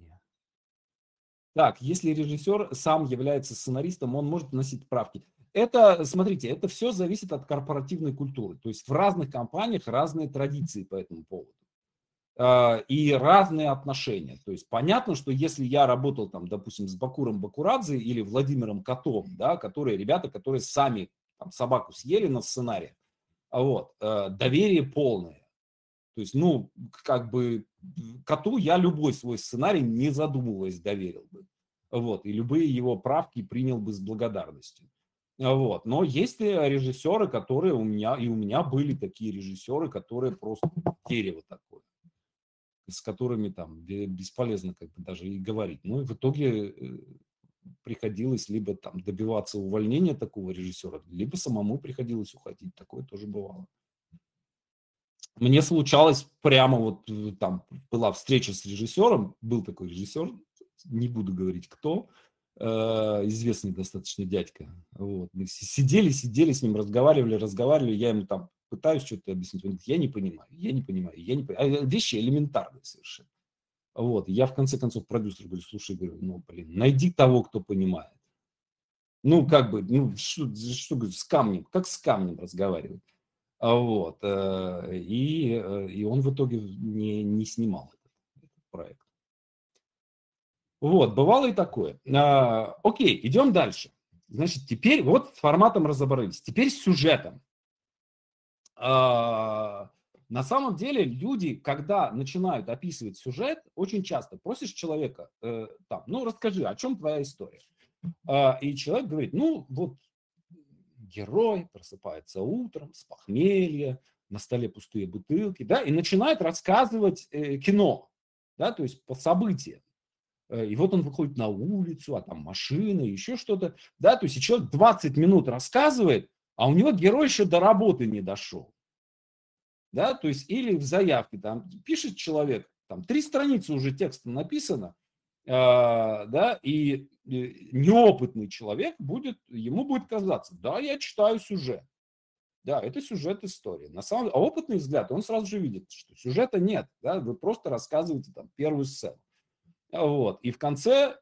Так, если режиссер сам является сценаристом, он может вносить правки. Это, смотрите, это все зависит от корпоративной культуры. То есть в разных компаниях разные традиции по этому поводу. И разные отношения. То есть понятно, что если я работал там, допустим, с Бакуром Бакурадзе или Владимиром Котом, да, которые ребята, которые сами там, собаку съели на сценарии, вот, доверие полное. То есть, ну, как бы Коту я любой свой сценарий, не задумываясь, доверил бы. Вот, и любые его правки принял бы с благодарностью. Вот. Но есть режиссеры, которые у меня были такие режиссеры, которые просто дерево такое, с которыми там бесполезно как бы даже и говорить. Ну и в итоге приходилось либо там добиваться увольнения такого режиссера, либо самому приходилось уходить. Такое тоже бывало. Мне случалось прямо вот там была встреча с режиссером, был такой режиссер, не буду говорить кто, известный достаточно дядька. Вот. Мы сидели с ним, разговаривали, я ему там пытаюсь что-то объяснить, он говорит, я не понимаю. Вещи элементарные совершенно. Вот. Я в конце концов продюсеру говорю, слушай, говорю, ну, блин, найди того, кто понимает. Ну, как бы, ну, что говорю, с камнем, как с камнем разговаривать. Вот. И он в итоге не снимал этот проект. Вот, бывало и такое. Окей, идем дальше. Значит, теперь вот с форматом разобрались. Теперь с сюжетом. На самом деле люди, когда начинают описывать сюжет, очень часто просишь человека, там, ну, расскажи, о чем твоя история. И человек говорит, ну, вот герой просыпается утром с похмелья, на столе пустые бутылки, да, и начинает рассказывать кино, да, то есть по событиям. И вот он выходит на улицу, а там машина, еще что-то, да, то есть человек 20 минут рассказывает, а у него герой еще до работы не дошел, да, то есть или в заявке там пишет человек, там 3 страницы уже текста написано, да, и неопытный человек будет, ему будет казаться, да, я читаю сюжет. Да, это сюжет истории. На самом деле, а опытный взгляд, он сразу же видит, что сюжета нет, да, вы просто рассказываете там первую сцену. Вот, и в конце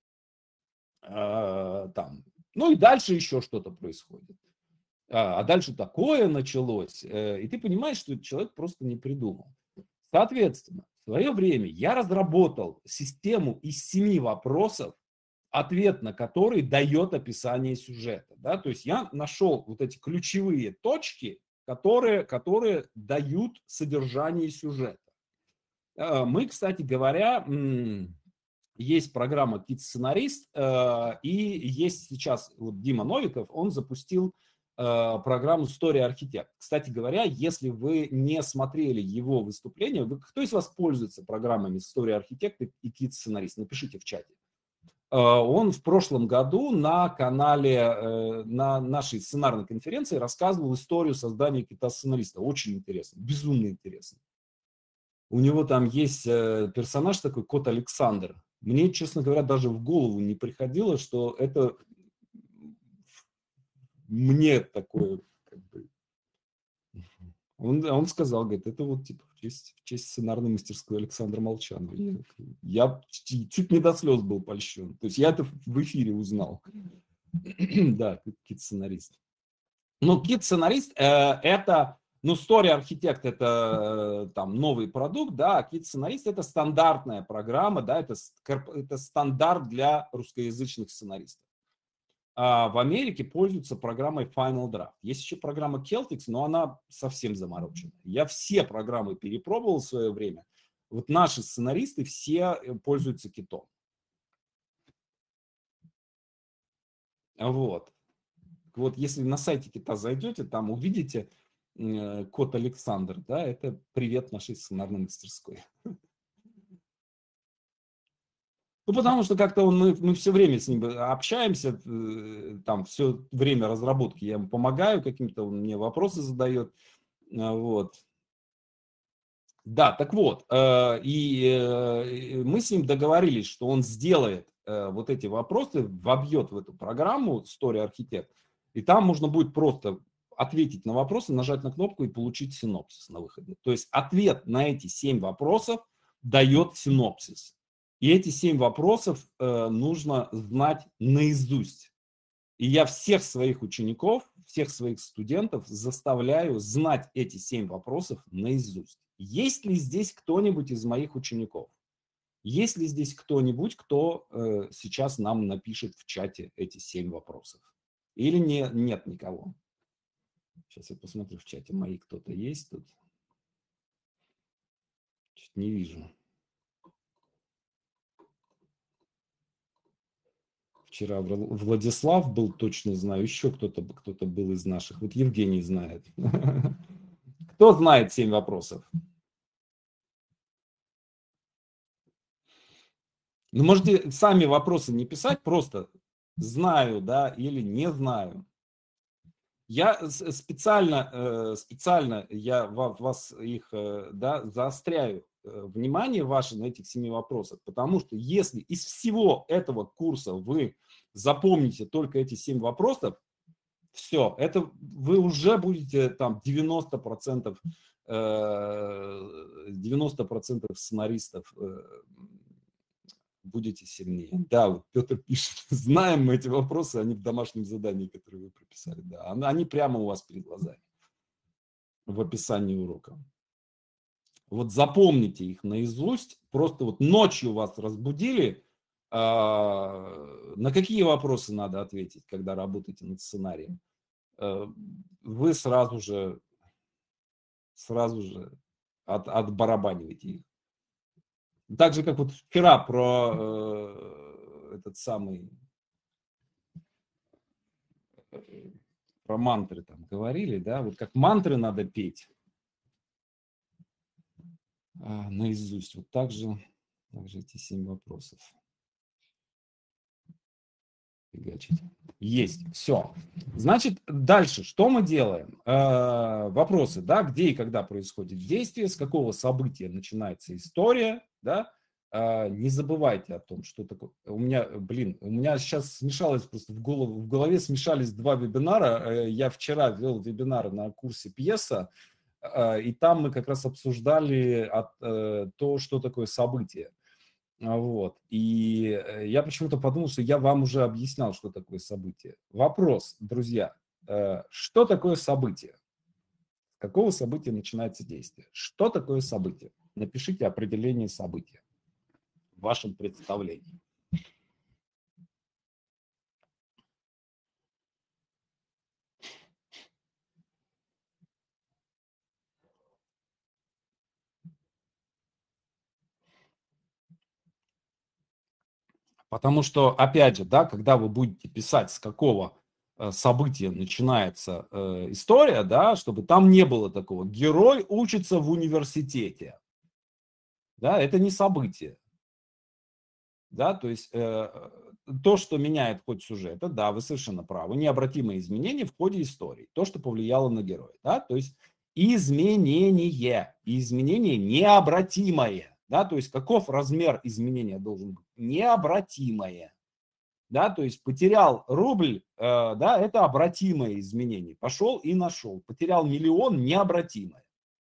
там, ну и дальше еще что-то происходит. А дальше такое началось, и ты понимаешь, что человек просто не придумал. Соответственно, в свое время я разработал систему из 7 вопросов, ответ на который дает описание сюжета. Да? То есть я нашел вот эти ключевые точки, которые дают содержание сюжета. Мы, кстати говоря, есть программа Кит-сценарист, и есть сейчас, вот Дима Новиков, он запустил программу Story Architect. Кстати говоря, если вы не смотрели его выступление, кто из вас пользуется программами Story Architect и Кит-сценарист? Напишите в чате. Он в прошлом году на канале, на нашей сценарной конференции рассказывал историю создания Кита-сценариста. Очень интересно, безумно интересно. У него там есть персонаж такой, кот Александр. Мне, честно говоря, даже в голову не приходило, что это мне такое, как бы... Он сказал, говорит, это вот типа в честь сценарной мастерской Александра Молчанова. Я чуть не до слез был польщен. То есть я это в эфире узнал. Да, кит-сценарист. Ну, кит-сценарист это, ну, Story Architect это там новый продукт, да, а кит-сценарист это стандартная программа, да, это стандарт для русскоязычных сценаристов. В Америке пользуются программой Final Draft. Есть еще программа Celtics, но она совсем заморочена. Я все программы перепробовал в свое время. Вот наши сценаристы все пользуются китом. Вот. Вот если на сайте кита зайдете, там увидите код Александр, да, это привет нашей сценарной мастерской. Ну, потому что как-то мы все время с ним общаемся, там все время разработки я ему помогаю, каким-то он мне вопросы задает, вот. Да, так вот, и мы с ним договорились, что он сделает вот эти вопросы, вобьет в эту программу Story Architect, и там можно будет просто ответить на вопросы, нажать на кнопку и получить синопсис на выходе. То есть ответ на эти 7 вопросов дает синопсис. И эти 7 вопросов нужно знать наизусть. И я всех своих учеников, всех своих студентов заставляю знать эти 7 вопросов наизусть. Есть ли здесь кто-нибудь из моих учеников? Есть ли здесь кто-нибудь, кто сейчас нам напишет в чате эти 7 вопросов? Или нет никого? Сейчас я посмотрю в чате, мои кто-то есть тут? Чуть не вижу. Вчера Владислав был, точно знаю, еще кто-то был из наших. Вот Евгений знает. Кто знает 7 вопросов? Ну, можете сами вопросы не писать, просто знаю, да, или не знаю. Я специально я вас их, да, заостряю внимание ваше на этих 7 вопросах, потому что если из всего этого курса вы запомните только эти 7 вопросов, все, это вы уже будете там 90% сценаристов будете сильнее. Да, вот Петр пишет, знаем мы эти вопросы, они в домашнем задании, которые вы прописали. Да, они прямо у вас перед глазами в описании урока. Вот запомните их наизусть, просто вот ночью вас разбудили, на какие вопросы надо ответить, когда работаете над сценарием. Вы сразу же отбарабаниваете их. Так же, как вот вчера про этот самый, про мантры там говорили, да, вот как мантры надо петь наизусть. Вот так же эти 7 вопросов фигачить. Есть, все. Значит, дальше, что мы делаем? Вопросы, да, где и когда происходит действие, с какого события начинается история, да. Не забывайте о том, что такое. У меня сейчас смешалось просто в голове смешались 2 вебинара. Я вчера вел вебинар на курсе «Пьеса», и там мы как раз обсуждали то, что такое событие. Вот. И я почему-то подумал, что я вам уже объяснял, что такое событие. Вопрос, друзья, что такое событие? С какого события начинается действие? Что такое событие? Напишите определение события в вашем представлении. Потому что, опять же, да, когда вы будете писать, с какого события начинается история, да, чтобы там не было такого. Герой учится в университете. Да, это не событие. Да, то есть то, что меняет ход сюжета, да, вы совершенно правы, необратимые изменения в ходе истории, то, что повлияло на героя, да, то есть изменение необратимое, да, то есть каков размер изменения должен быть? Необратимое, да, то есть потерял рубль, да, это обратимое изменение, пошел и нашел, потерял миллион, необратимое.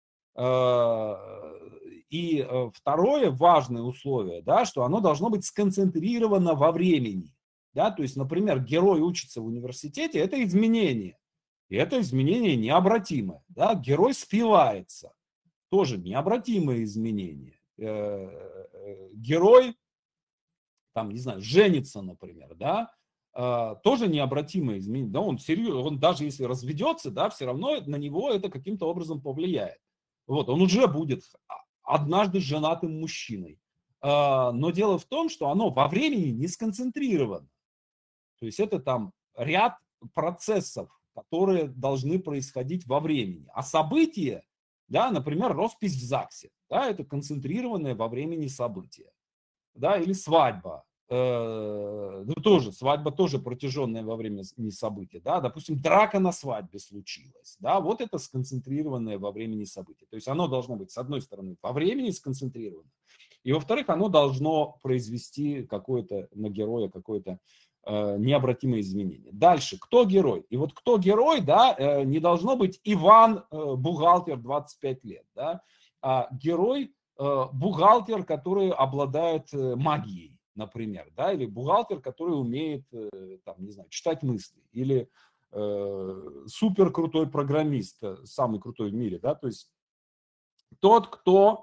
И второе важное условие, да, что оно должно быть сконцентрировано во времени. Да, то есть, например, герой учится в университете, это изменение. И это изменение необратимое. Да? Герой спивается, тоже необратимое изменение. Герой, там, не знаю, женится, например, да, тоже необратимое изменение. Да? Он серьезно, он даже если разведется, да, все равно на него это каким-то образом повлияет. Вот, он уже будет однажды женатым мужчиной. Но дело в том, что оно во времени не сконцентрировано. То есть это там ряд процессов, которые должны происходить во времени. А события, да, например, роспись в ЗАГСе, да, это концентрированное во времени событие. Да, или свадьба. Ну, тоже, свадьба тоже протяженная во время события, да, допустим, драка на свадьбе случилась, да, вот это сконцентрированное во времени событие, то есть оно должно быть, с одной стороны, во времени сконцентрировано, и, во-вторых, оно должно произвести какое-то на героя, какое-то необратимое изменение. Дальше, кто герой? И вот кто герой, да, не должно быть Иван, бухгалтер, 25 лет, да, а герой, бухгалтер, который обладает магией, например, да, или бухгалтер, который умеет, там, не знаю, читать мысли, или супер крутой программист, самый крутой в мире, да, то есть тот, кто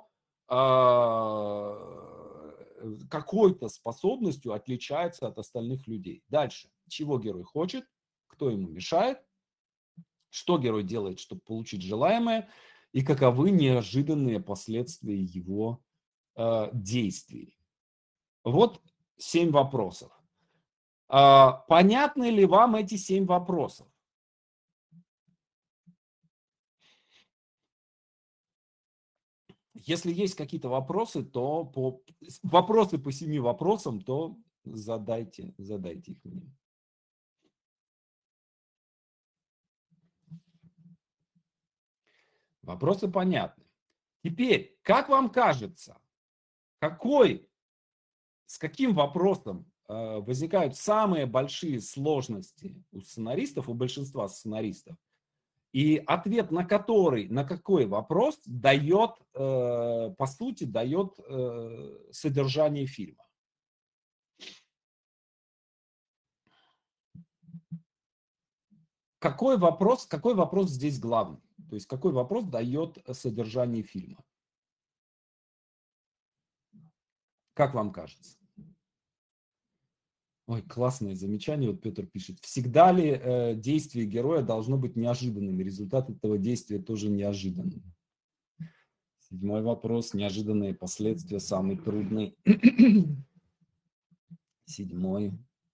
какой-то способностью отличается от остальных людей. Дальше, чего герой хочет, кто ему мешает, что герой делает, чтобы получить желаемое, и каковы неожиданные последствия его действий. Вот 7 вопросов. Понятны ли вам эти 7 вопросов? Если есть какие-то вопросы, то вопросы по 7 вопросам, то задайте их мне. Вопросы понятны. Теперь, как вам кажется, с каким вопросом возникают самые большие сложности у сценаристов, у большинства сценаристов, и ответ на какой вопрос дает, по сути, дает содержание фильма? какой вопрос здесь главный? То есть какой вопрос дает содержание фильма? Как вам кажется? Ой, классное замечание, вот Петр пишет. Всегда ли действие героя должно быть неожиданным? Результат этого действия тоже неожиданным. 7-й вопрос. Неожиданные последствия, самый трудный. 7-й.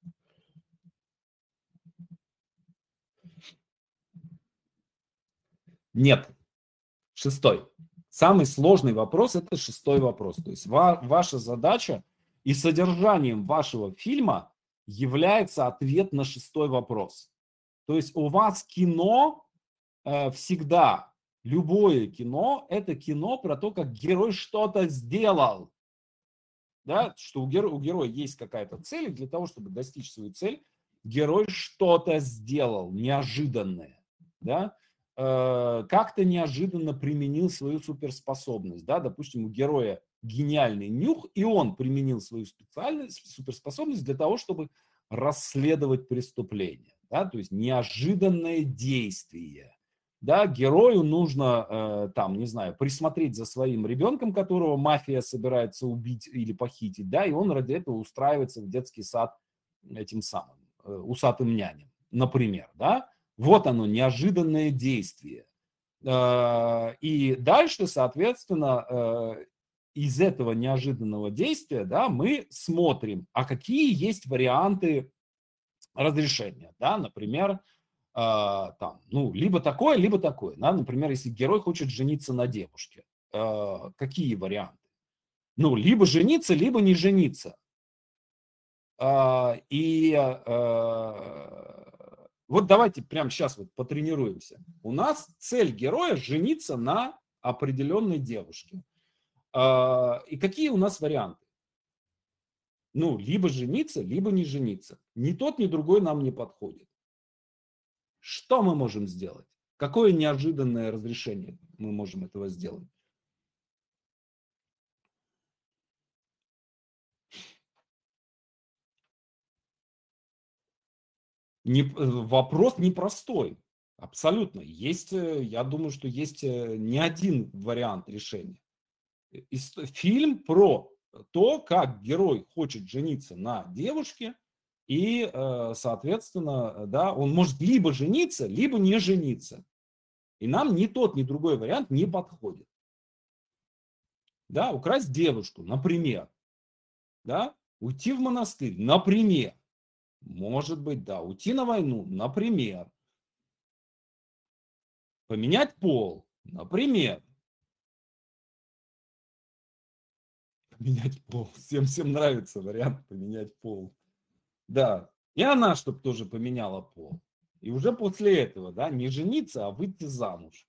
Нет. 6-й. Самый сложный вопрос – это 6-й вопрос. То есть ваша задача и содержанием вашего фильма является ответ на 6-й вопрос. То есть у вас кино всегда, любое кино – это кино про то, как герой что-то сделал. Да? Что у героя есть какая-то цель, и для того, чтобы достичь свою цель, герой что-то сделал неожиданное. Да? Как-то неожиданно применил свою суперспособность. Да? Допустим, у героя гениальный нюх, и он применил свою суперспособность для того, чтобы расследовать преступление. Да? То есть неожиданное действие. Да, герою нужно, там, не знаю, присмотреть за своим ребенком, которого мафия собирается убить или похитить, да, и он ради этого устраивается в детский сад этим самым, усатым няням, например, да. Вот оно, неожиданное действие. И дальше, соответственно, из этого неожиданного действия, да, мы смотрим, а какие есть варианты разрешения, да, например, там, ну, либо такое, либо такое. Да? Например, если герой хочет жениться на девушке, какие варианты? Ну, либо жениться, либо не жениться. Вот давайте прямо сейчас вот потренируемся. У нас цель героя жениться на определенной девушке. И какие у нас варианты? Ну, либо жениться, либо не жениться. Ни тот, ни другой нам не подходит. Что мы можем сделать? Какое неожиданное разрешение мы можем этого сделать? Вопрос непростой. Абсолютно. Есть, я думаю, что есть не один вариант решения. Фильм про то, как герой хочет жениться на девушке, и, соответственно, да, он может либо жениться, либо не жениться. И нам ни тот, ни другой вариант не подходит. Да, украсть девушку, например. Да, уйти в монастырь, например. Может быть, да, уйти на войну, например. Поменять пол, например. Поменять пол. Всем нравится вариант поменять пол. Да. И она, чтобы тоже поменяла пол. И уже после этого, да, не жениться, а выйти замуж.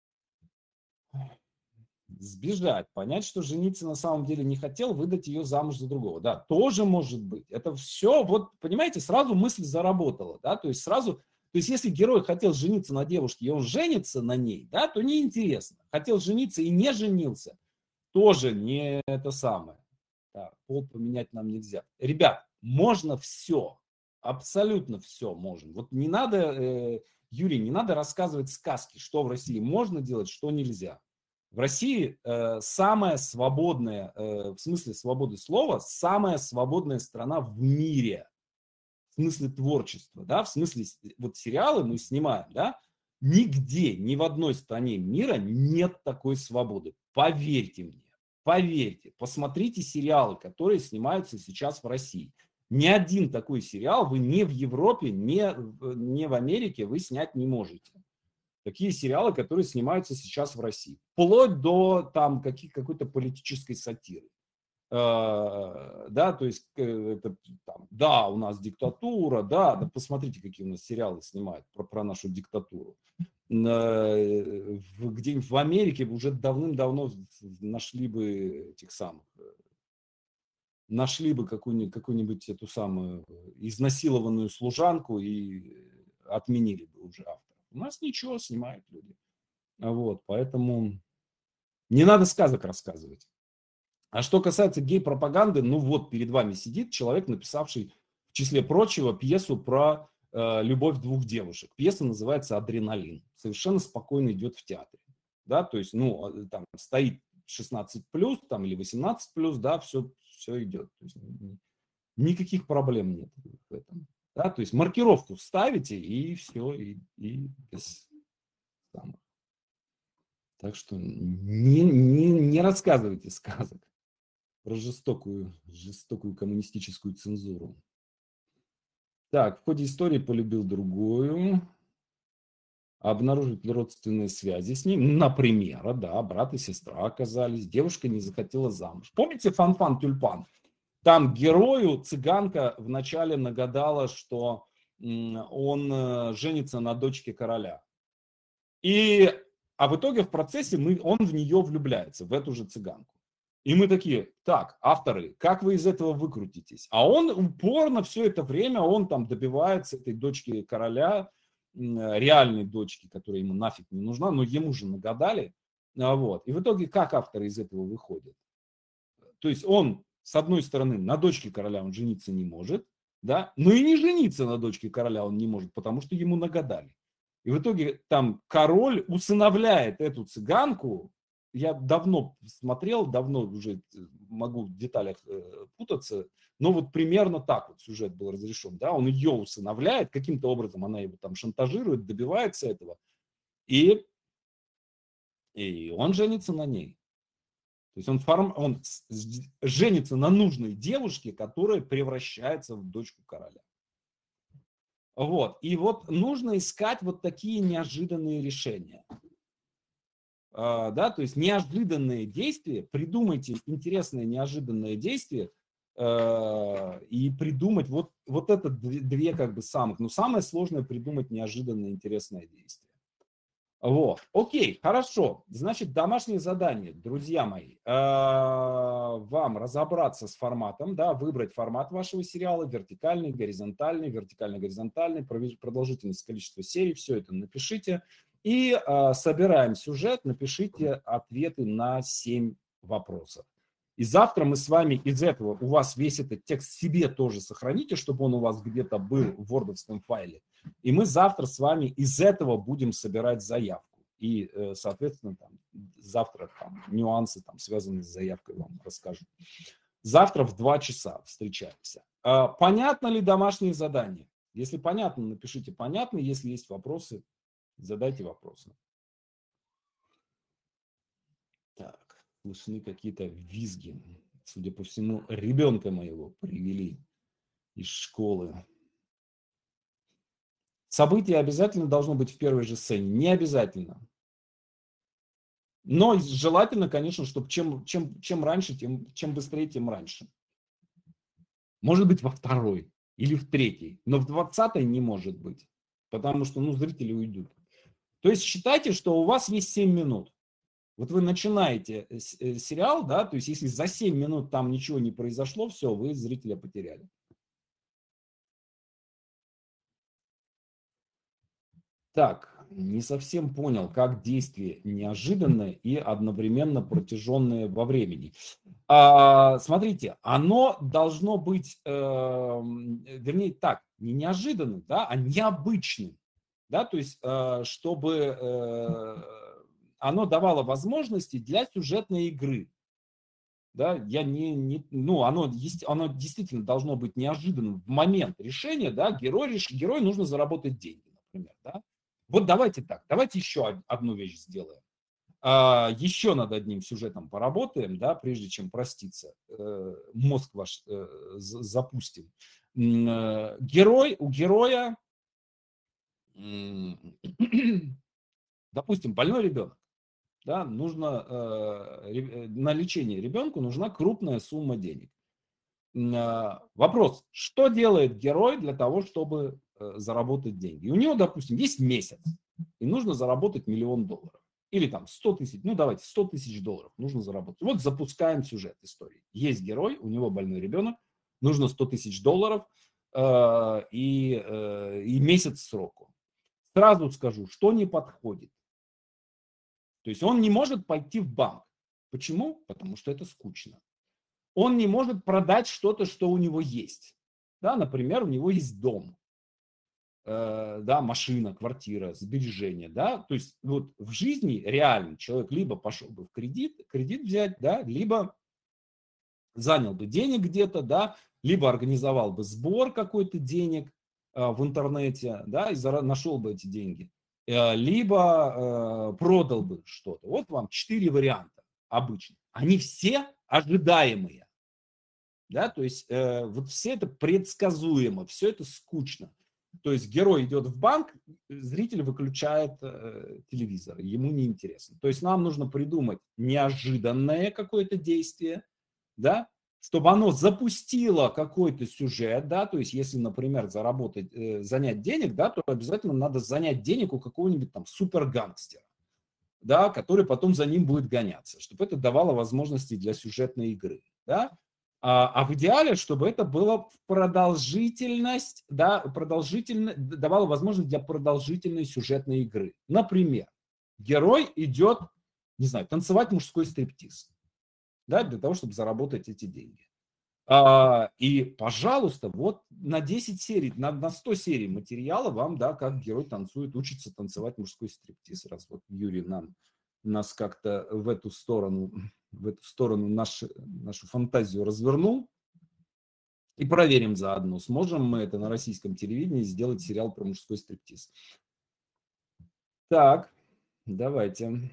Сбежать, понять, что жениться на самом деле не хотел, выдать ее замуж за другого. Да, тоже может быть. Это все, вот, понимаете, сразу мысль заработала, да, то есть сразу, то есть если герой хотел жениться на девушке, и он женится на ней, да, то неинтересно. Хотел жениться и не женился, тоже не это самое. Да, пол поменять нам нельзя. Ребят, можно все, абсолютно все можно. Вот не надо, Юрий, не надо рассказывать сказки, что в России можно делать, что нельзя. В России самая свободная, в смысле свободы слова, самая свободная страна в мире. В смысле творчества, да, в смысле вот сериалы мы снимаем, да, нигде, ни в одной стране мира нет такой свободы. Поверьте мне, поверьте, посмотрите сериалы, которые снимаются сейчас в России. Ни один такой сериал вы ни в Европе, ни в Америке вы снять не можете. Такие сериалы, которые снимаются сейчас в России. Вплоть до там какой-то политической сатиры. Да, то есть, это, там, да, у нас диктатура, да, да, посмотрите, какие у нас сериалы снимают про нашу диктатуру. Где-нибудь в Америке уже давным-давно нашли бы этих самых, нашли бы какую-нибудь эту самую изнасилованную служанку и отменили бы уже авторов. У нас ничего, снимают люди. Вот, поэтому не надо сказок рассказывать. А что касается гей-пропаганды, ну вот перед вами сидит человек, написавший, в числе прочего, пьесу про «Любовь двух девушек». Пьеса называется «Адреналин». Совершенно спокойно идет в театре. Да, то есть, ну, там стоит 16+, там, или 18+, да, все идет. То есть, никаких проблем нет в этом. Да, то есть маркировку ставите, и все, и без самых. Так что не рассказывайте сказок про жестокую коммунистическую цензуру. Так, в ходе истории полюбил другую. Обнаружить родственные связи с ним. Например, да, брат и сестра оказались. Девушка не захотела замуж. Помните «Фан-фан тюльпан»? Там герою цыганка вначале нагадала, что он женится на дочке короля. А в итоге в процессе он в нее влюбляется, в эту же цыганку. И мы такие: так, авторы, как вы из этого выкрутитесь? А он упорно все это время, он там добивается этой дочки короля, реальной дочки, которая ему нафиг не нужна, но ему же нагадали. Вот. И в итоге как авторы из этого выходят? То есть он, с одной стороны, на дочке короля он жениться не может, да, но и не жениться на дочке короля он не может, потому что ему нагадали. И в итоге там король усыновляет эту цыганку. Я давно смотрел, давно уже могу в деталях путаться, но вот примерно так вот сюжет был разрешен. Да? Он ее усыновляет, каким-то образом она его там шантажирует, добивается этого, и он женится на ней. То есть он женится на нужной девушке, которая превращается в дочку короля. Вот. И вот нужно искать вот такие неожиданные решения. Да, то есть неожиданные действия, придумайте интересное неожиданное действие и придумать вот это две как бы самых. Но самое сложное придумать неожиданное интересное действие. Вот, окей, хорошо. Значит, домашнее задание, друзья мои, вам разобраться с форматом, да, выбрать формат вашего сериала, вертикальный, вертикально-горизонтальный, продолжительность, количество серий, все это напишите. И собираем сюжет, напишите ответы на 7 вопросов. И завтра мы с вами из этого, у вас весь этот текст себе тоже сохраните, чтобы он у вас где-то был в вордовском файле. И мы завтра с вами из этого будем собирать заявку. И, соответственно, там, завтра там, нюансы, там, связанные с заявкой, вам расскажу. Завтра в 2 часа встречаемся. Понятно ли домашние задания? Если понятно, напишите понятно. Если есть вопросы, задайте вопросы. Так, слышны какие-то визги. Судя по всему, ребенка моего привели из школы. Событие обязательно должно быть в первой же сцене? Не обязательно. Но желательно, конечно, чтобы чем раньше, чем быстрее, тем раньше. Может быть, во второй или в третьей, но в 20-й не может быть, потому что, ну, зрители уйдут. То есть считайте, что у вас есть 7 минут. Вот вы начинаете сериал, да, то есть если за 7 минут там ничего не произошло, все, вы зрителя потеряли. Так, не совсем понял, как действие неожиданное и одновременно протяженное во времени. Смотрите, оно должно быть, вернее так, не неожиданным, да, а необычным. Да, то есть, чтобы оно давало возможности для сюжетной игры. Да, оно действительно должно быть неожиданным в момент решения, да, герой нужно заработать деньги, например, да. Вот давайте так, давайте еще одну вещь сделаем. Еще над одним сюжетом поработаем, да, прежде чем проститься, мозг ваш запустим. У героя, допустим, больной ребенок. Да, нужно на лечение ребенку нужна крупная сумма денег. Вопрос, что делает герой для того, чтобы заработать деньги? И у него, допустим, есть месяц, и нужно заработать $1 000 000. Или там 100 тысяч, ну давайте, $100 000 нужно заработать. Вот запускаем сюжет истории. Есть герой, у него больной ребенок, нужно $100 000 и месяц сроку. Сразу скажу, что не подходит. То есть он не может пойти в банк. Почему? Потому что это скучно. Он не может продать что-то, что у него есть. Да, например, у него есть дом. да, машина, квартира, сбережения, да, то есть вот в жизни реально человек либо пошел бы в кредит взять, да, либо занял бы денег где-то, да, либо организовал бы сбор какой-то денег в интернете, да, и нашел бы эти деньги, либо продал бы что-то. Вот вам 4 варианта обычно. Они все ожидаемые, да, то есть вот все это предсказуемо, все это скучно. То есть герой идет в банк, зритель выключает телевизор, ему неинтересно. То есть нам нужно придумать неожиданное какое-то действие, да, чтобы оно запустило какой-то сюжет, да, то есть если, например, заработать, занять денег, да, то обязательно надо занять денег у какого-нибудь там супергангстера, да, который потом за ним будет гоняться, чтобы это давало возможности для сюжетной игры, да. А в идеале, чтобы это было в продолжительность, да, давало возможность для продолжительной сюжетной игры. Например, герой идет, не знаю, танцевать мужской стриптиз, да, для того, чтобы заработать эти деньги. И, пожалуйста, вот на 10 серий, на 100 серий материала вам, да, как герой танцует, учится танцевать мужской стриптиз. Раз вот Юрий нас как-то в эту сторону нашу фантазию развернул. И проверим заодно, сможем мы это на российском телевидении сделать сериал про мужской стриптиз. Так, давайте.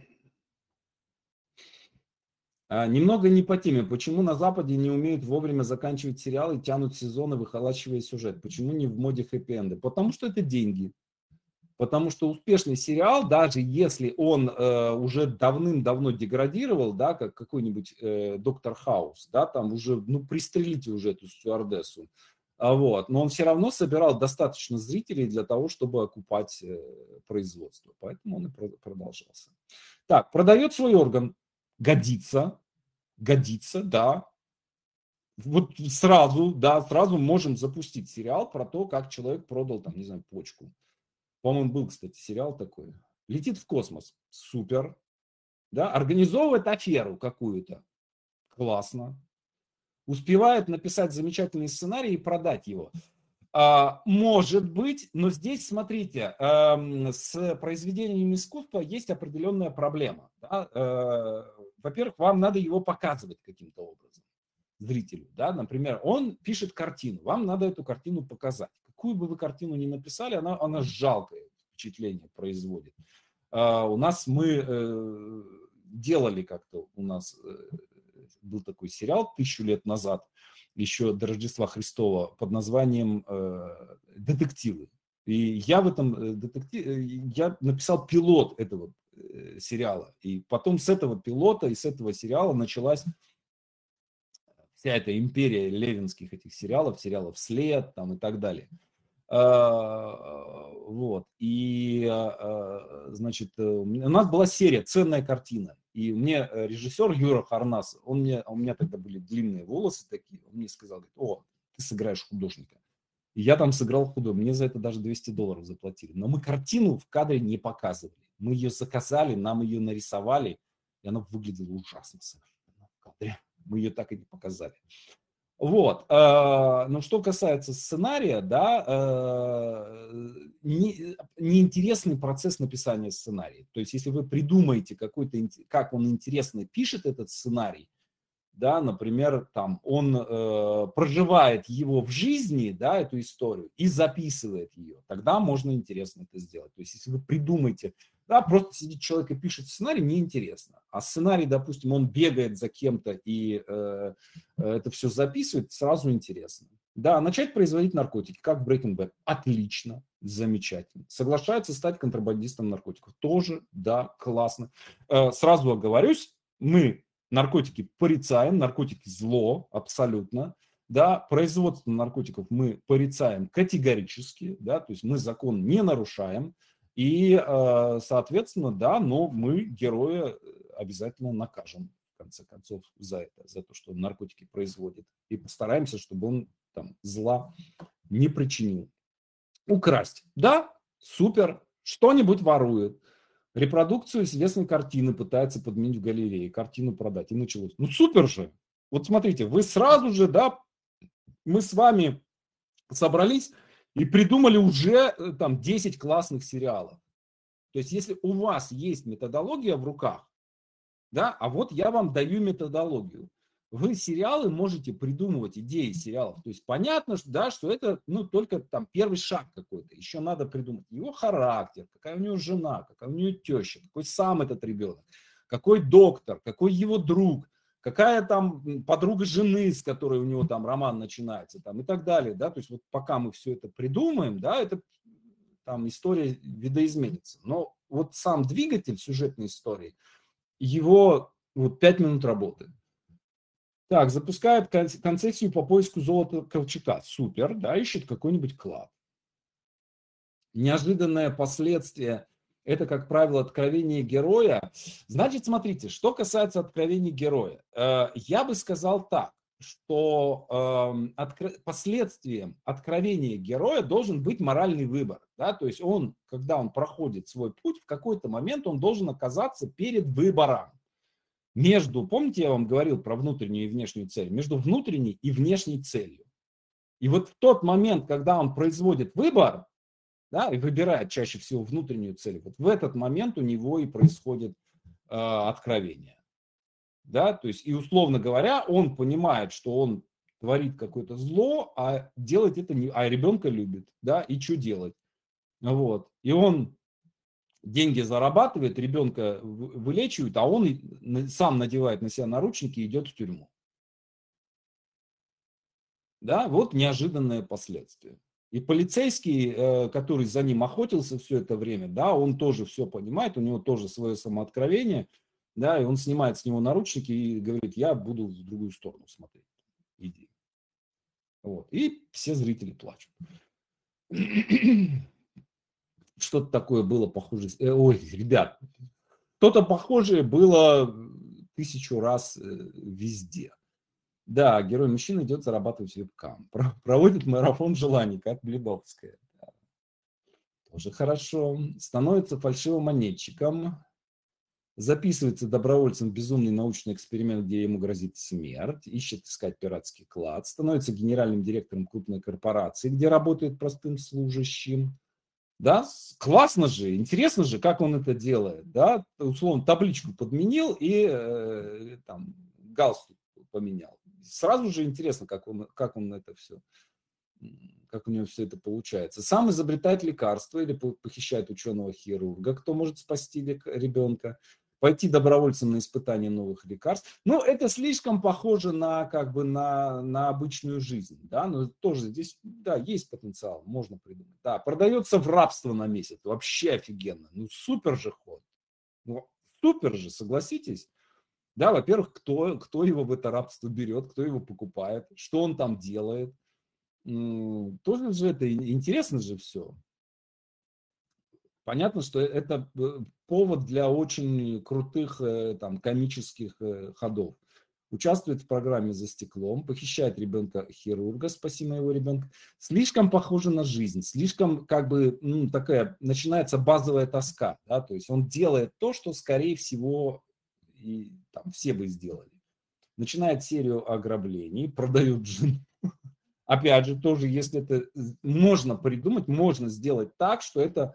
Немного не по теме. Почему на Западе не умеют вовремя заканчивать сериалы, тянут сезоны, выхолачивая сюжет? Почему не в моде хэппи-энды? Потому что это деньги. Потому что успешный сериал, даже если он уже давным-давно деградировал, да, как какой-нибудь Доктор Хаус, да, там уже, ну, пристрелите уже эту стюардессу, вот, но он все равно собирал достаточно зрителей для того, чтобы окупать производство, поэтому он и продолжался. Так, продает свой орган, годится, да, вот сразу, да, сразу можем запустить сериал про то, как человек продал, там, не знаю, почку. По-моему, был, кстати, сериал такой. Летит в космос. Супер. Да? Организовывает аферу какую-то. Классно. Успевает написать замечательный сценарий и продать его. Может быть, но здесь, смотрите, с произведением искусства есть определенная проблема. Да? Во-первых, вам надо его показывать каким-то образом зрителю. Да? Например, он пишет картину, вам надо эту картину показать. Какую бы вы картину ни написали, она жалкое впечатление производит. У нас мы делали как-то, у нас был такой сериал 1000 лет назад, еще до Рождества Христова, под названием «Детективы». И я в этом я написал пилот этого сериала. И потом с этого пилота и с этого сериала началась вся эта империя левинских этих сериалов «След» там и так далее. Вот. И, значит, у нас была серия «Ценная картина». И мне режиссер Юра Харнас, у меня тогда были длинные волосы такие, он мне сказал, говорит: о, ты сыграешь художника. И я там сыграл художника, мне за это даже $200 заплатили. Но мы картину в кадре не показывали. Мы ее заказали, нам ее нарисовали, и она выглядела ужасно совершенно в кадре. Мы ее так и не показали. Вот. Но что касается сценария, да, неинтересный процесс написания сценария. То есть, если вы придумаете как он интересно пишет этот сценарий, да, например, там он проживает его в жизни, да, эту историю, и записывает ее, тогда можно интересно это сделать. То есть, если вы придумаете, да, просто сидит человек и пишет сценарий, неинтересно. А сценарий, допустим, он бегает за кем-то и это все записывает, сразу интересно. Да, начать производить наркотики, как в Breaking Bad. Отлично, замечательно. Соглашается стать контрабандистом наркотиков. Тоже, да, классно. Сразу оговорюсь, мы наркотики порицаем, наркотики зло, абсолютно. Да, производство наркотиков мы порицаем категорически, да, то есть мы закон не нарушаем. И, соответственно, да, но мы героя обязательно накажем, в конце концов, за это, за то, что он наркотики производит. И постараемся, чтобы он там зла не причинил. Украсть. Да, супер, что-нибудь ворует. Репродукцию известной картины пытается подменить в галерее, картину продать. И началось. Ну супер же. Вот смотрите, вы сразу же, да, мы с вами собрались И придумали уже там 10 классных сериалов. То есть если у вас есть методология в руках, да, а вот я вам даю методологию. Вы сериалы можете придумывать, идеи сериалов. То есть понятно, что, да, что это только там первый шаг какой-то. Еще надо придумать его характер, какая у него жена, какая у него теща, какой сам этот ребенок, какой доктор, какой его друг, какая там подруга жены, с которой у него там роман начинается, там, и так далее. Да? То есть вот пока мы все это придумаем, да, это там история видоизменится. Но вот сам двигатель сюжетной истории, его вот 5 минут работы. Так, запускает концессию по поиску золота Колчака. Супер, да, ищет какой-нибудь клад. Неожиданное последствие – это, как правило, откровение героя. Значит, смотрите, что касается откровений героя. Я бы сказал так, что последствием откровения героя должен быть моральный выбор. Да? То есть он, когда он проходит свой путь, в какой-то момент он должен оказаться перед выбором. Помните, я вам говорил про внутреннюю и внешнюю цель, между внутренней и внешней целью. И вот в тот момент, когда он производит выбор, да, и выбирает чаще всего внутреннюю цель, вот в этот момент у него и происходит откровение. Да, то есть, и условно говоря, он понимает, что он творит какое-то зло, а делать это не, а ребенка любит, да, и что делать? Вот. И он деньги зарабатывает, ребенка вылечивает, а он сам надевает на себя наручники и идет в тюрьму. Да, вот неожиданное последствие. И полицейский, который за ним охотился все это время, да, он тоже все понимает, у него тоже свое самооткровение, да, и он снимает с него наручники и говорит, я буду в другую сторону смотреть, иди. Вот. И все зрители плачут. Что-то такое было похоже. Ой, ребят, что-то похожее было 1000 раз везде. Да, герой-мужчина идет зарабатывать вебкам. Проводит марафон желаний, как Бледовская. Да. Тоже хорошо. Становится фальшивомонетчиком. Записывается добровольцем в безумный научный эксперимент, где ему грозит смерть. Ищет искать пиратский клад. Становится генеральным директором крупной корпорации, где работает простым служащим. Да, классно же, интересно же, как он это делает, да, условно табличку подменил и там галстук поменял. Сразу же интересно, как он это все, как у него все это получается. Сам изобретает лекарство или похищает ученого-хирурга, кто может спасти ребенка, пойти добровольцем на испытание новых лекарств. Ну, это слишком похоже на, как бы, на обычную жизнь, да, но тоже здесь, да, есть потенциал, можно придумать. Да, продается в рабство на месяц, вообще офигенно, ну, супер же ход, ну, супер же, согласитесь. Да, во-первых, кто его в это рабство берет, кто его покупает, что он там делает. Тоже же это интересно же все. Понятно, что это повод для очень крутых там комических ходов. Участвует в программе «За стеклом», похищает ребенка-хирурга, спаси моего ребенка. Слишком похоже на жизнь, слишком как бы такая начинается базовая тоска. Да? То есть он делает то, что, скорее всего, и, там, все бы сделали. Начинает серию ограблений, продают жену. Опять же, тоже, если это можно придумать, можно сделать так, что это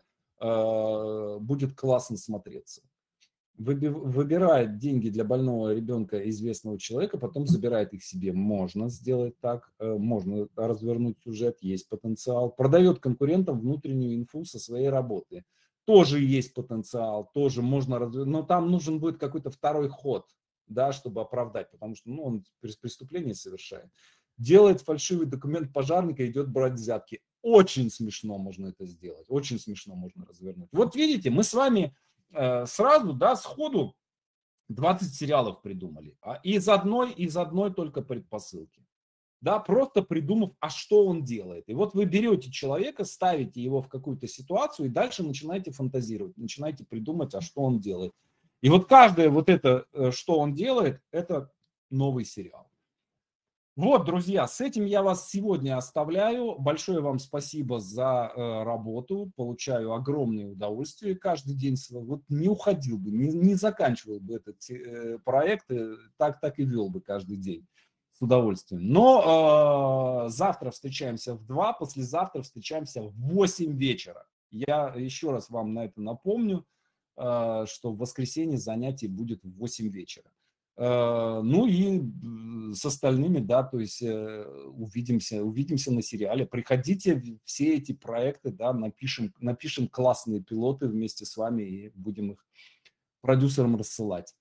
будет классно смотреться. Выбирает деньги для больного ребенка известного человека, потом забирает их себе. Можно сделать так, можно развернуть сюжет, есть потенциал. Продает конкурентам внутреннюю инфу со своей работы. Тоже есть потенциал, тоже можно развернуть, но там нужен будет какой-то второй ход, да, чтобы оправдать, потому что он преступление совершает. Делает фальшивый документ пожарника, идет брать взятки. Очень смешно можно это сделать, очень смешно можно развернуть. Вот видите, мы с вами сразу, да, сходу 20 сериалов придумали. Из одной только предпосылки. Да, просто придумав, а что он делает. И вот вы берете человека, ставите его в какую-то ситуацию и дальше начинаете фантазировать, начинаете придумать, а что он делает. И вот каждое вот это, что он делает, это новый сериал. Вот, друзья, с этим я вас сегодня оставляю. Большое вам спасибо за работу. Получаю огромное удовольствие каждый день. Вот не уходил бы, не заканчивал бы этот проект, так и вел бы каждый день. с удовольствием. Но завтра встречаемся в 2, послезавтра встречаемся в 8 вечера. Я еще раз вам на это напомню, что в воскресенье занятий будет в 8 вечера. Ну и с остальными, да, то есть увидимся на сериале. Приходите, все эти проекты, да, напишем классные пилоты вместе с вами и будем их продюсерам рассылать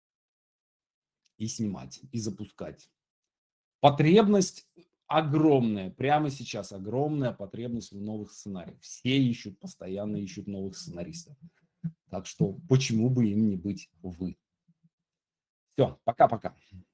и снимать, и запускать. Потребность огромная, прямо сейчас огромная потребность в новых сценариях. Все ищут, постоянно ищут новых сценаристов. Так что почему бы им не быть вы? Все, пока-пока.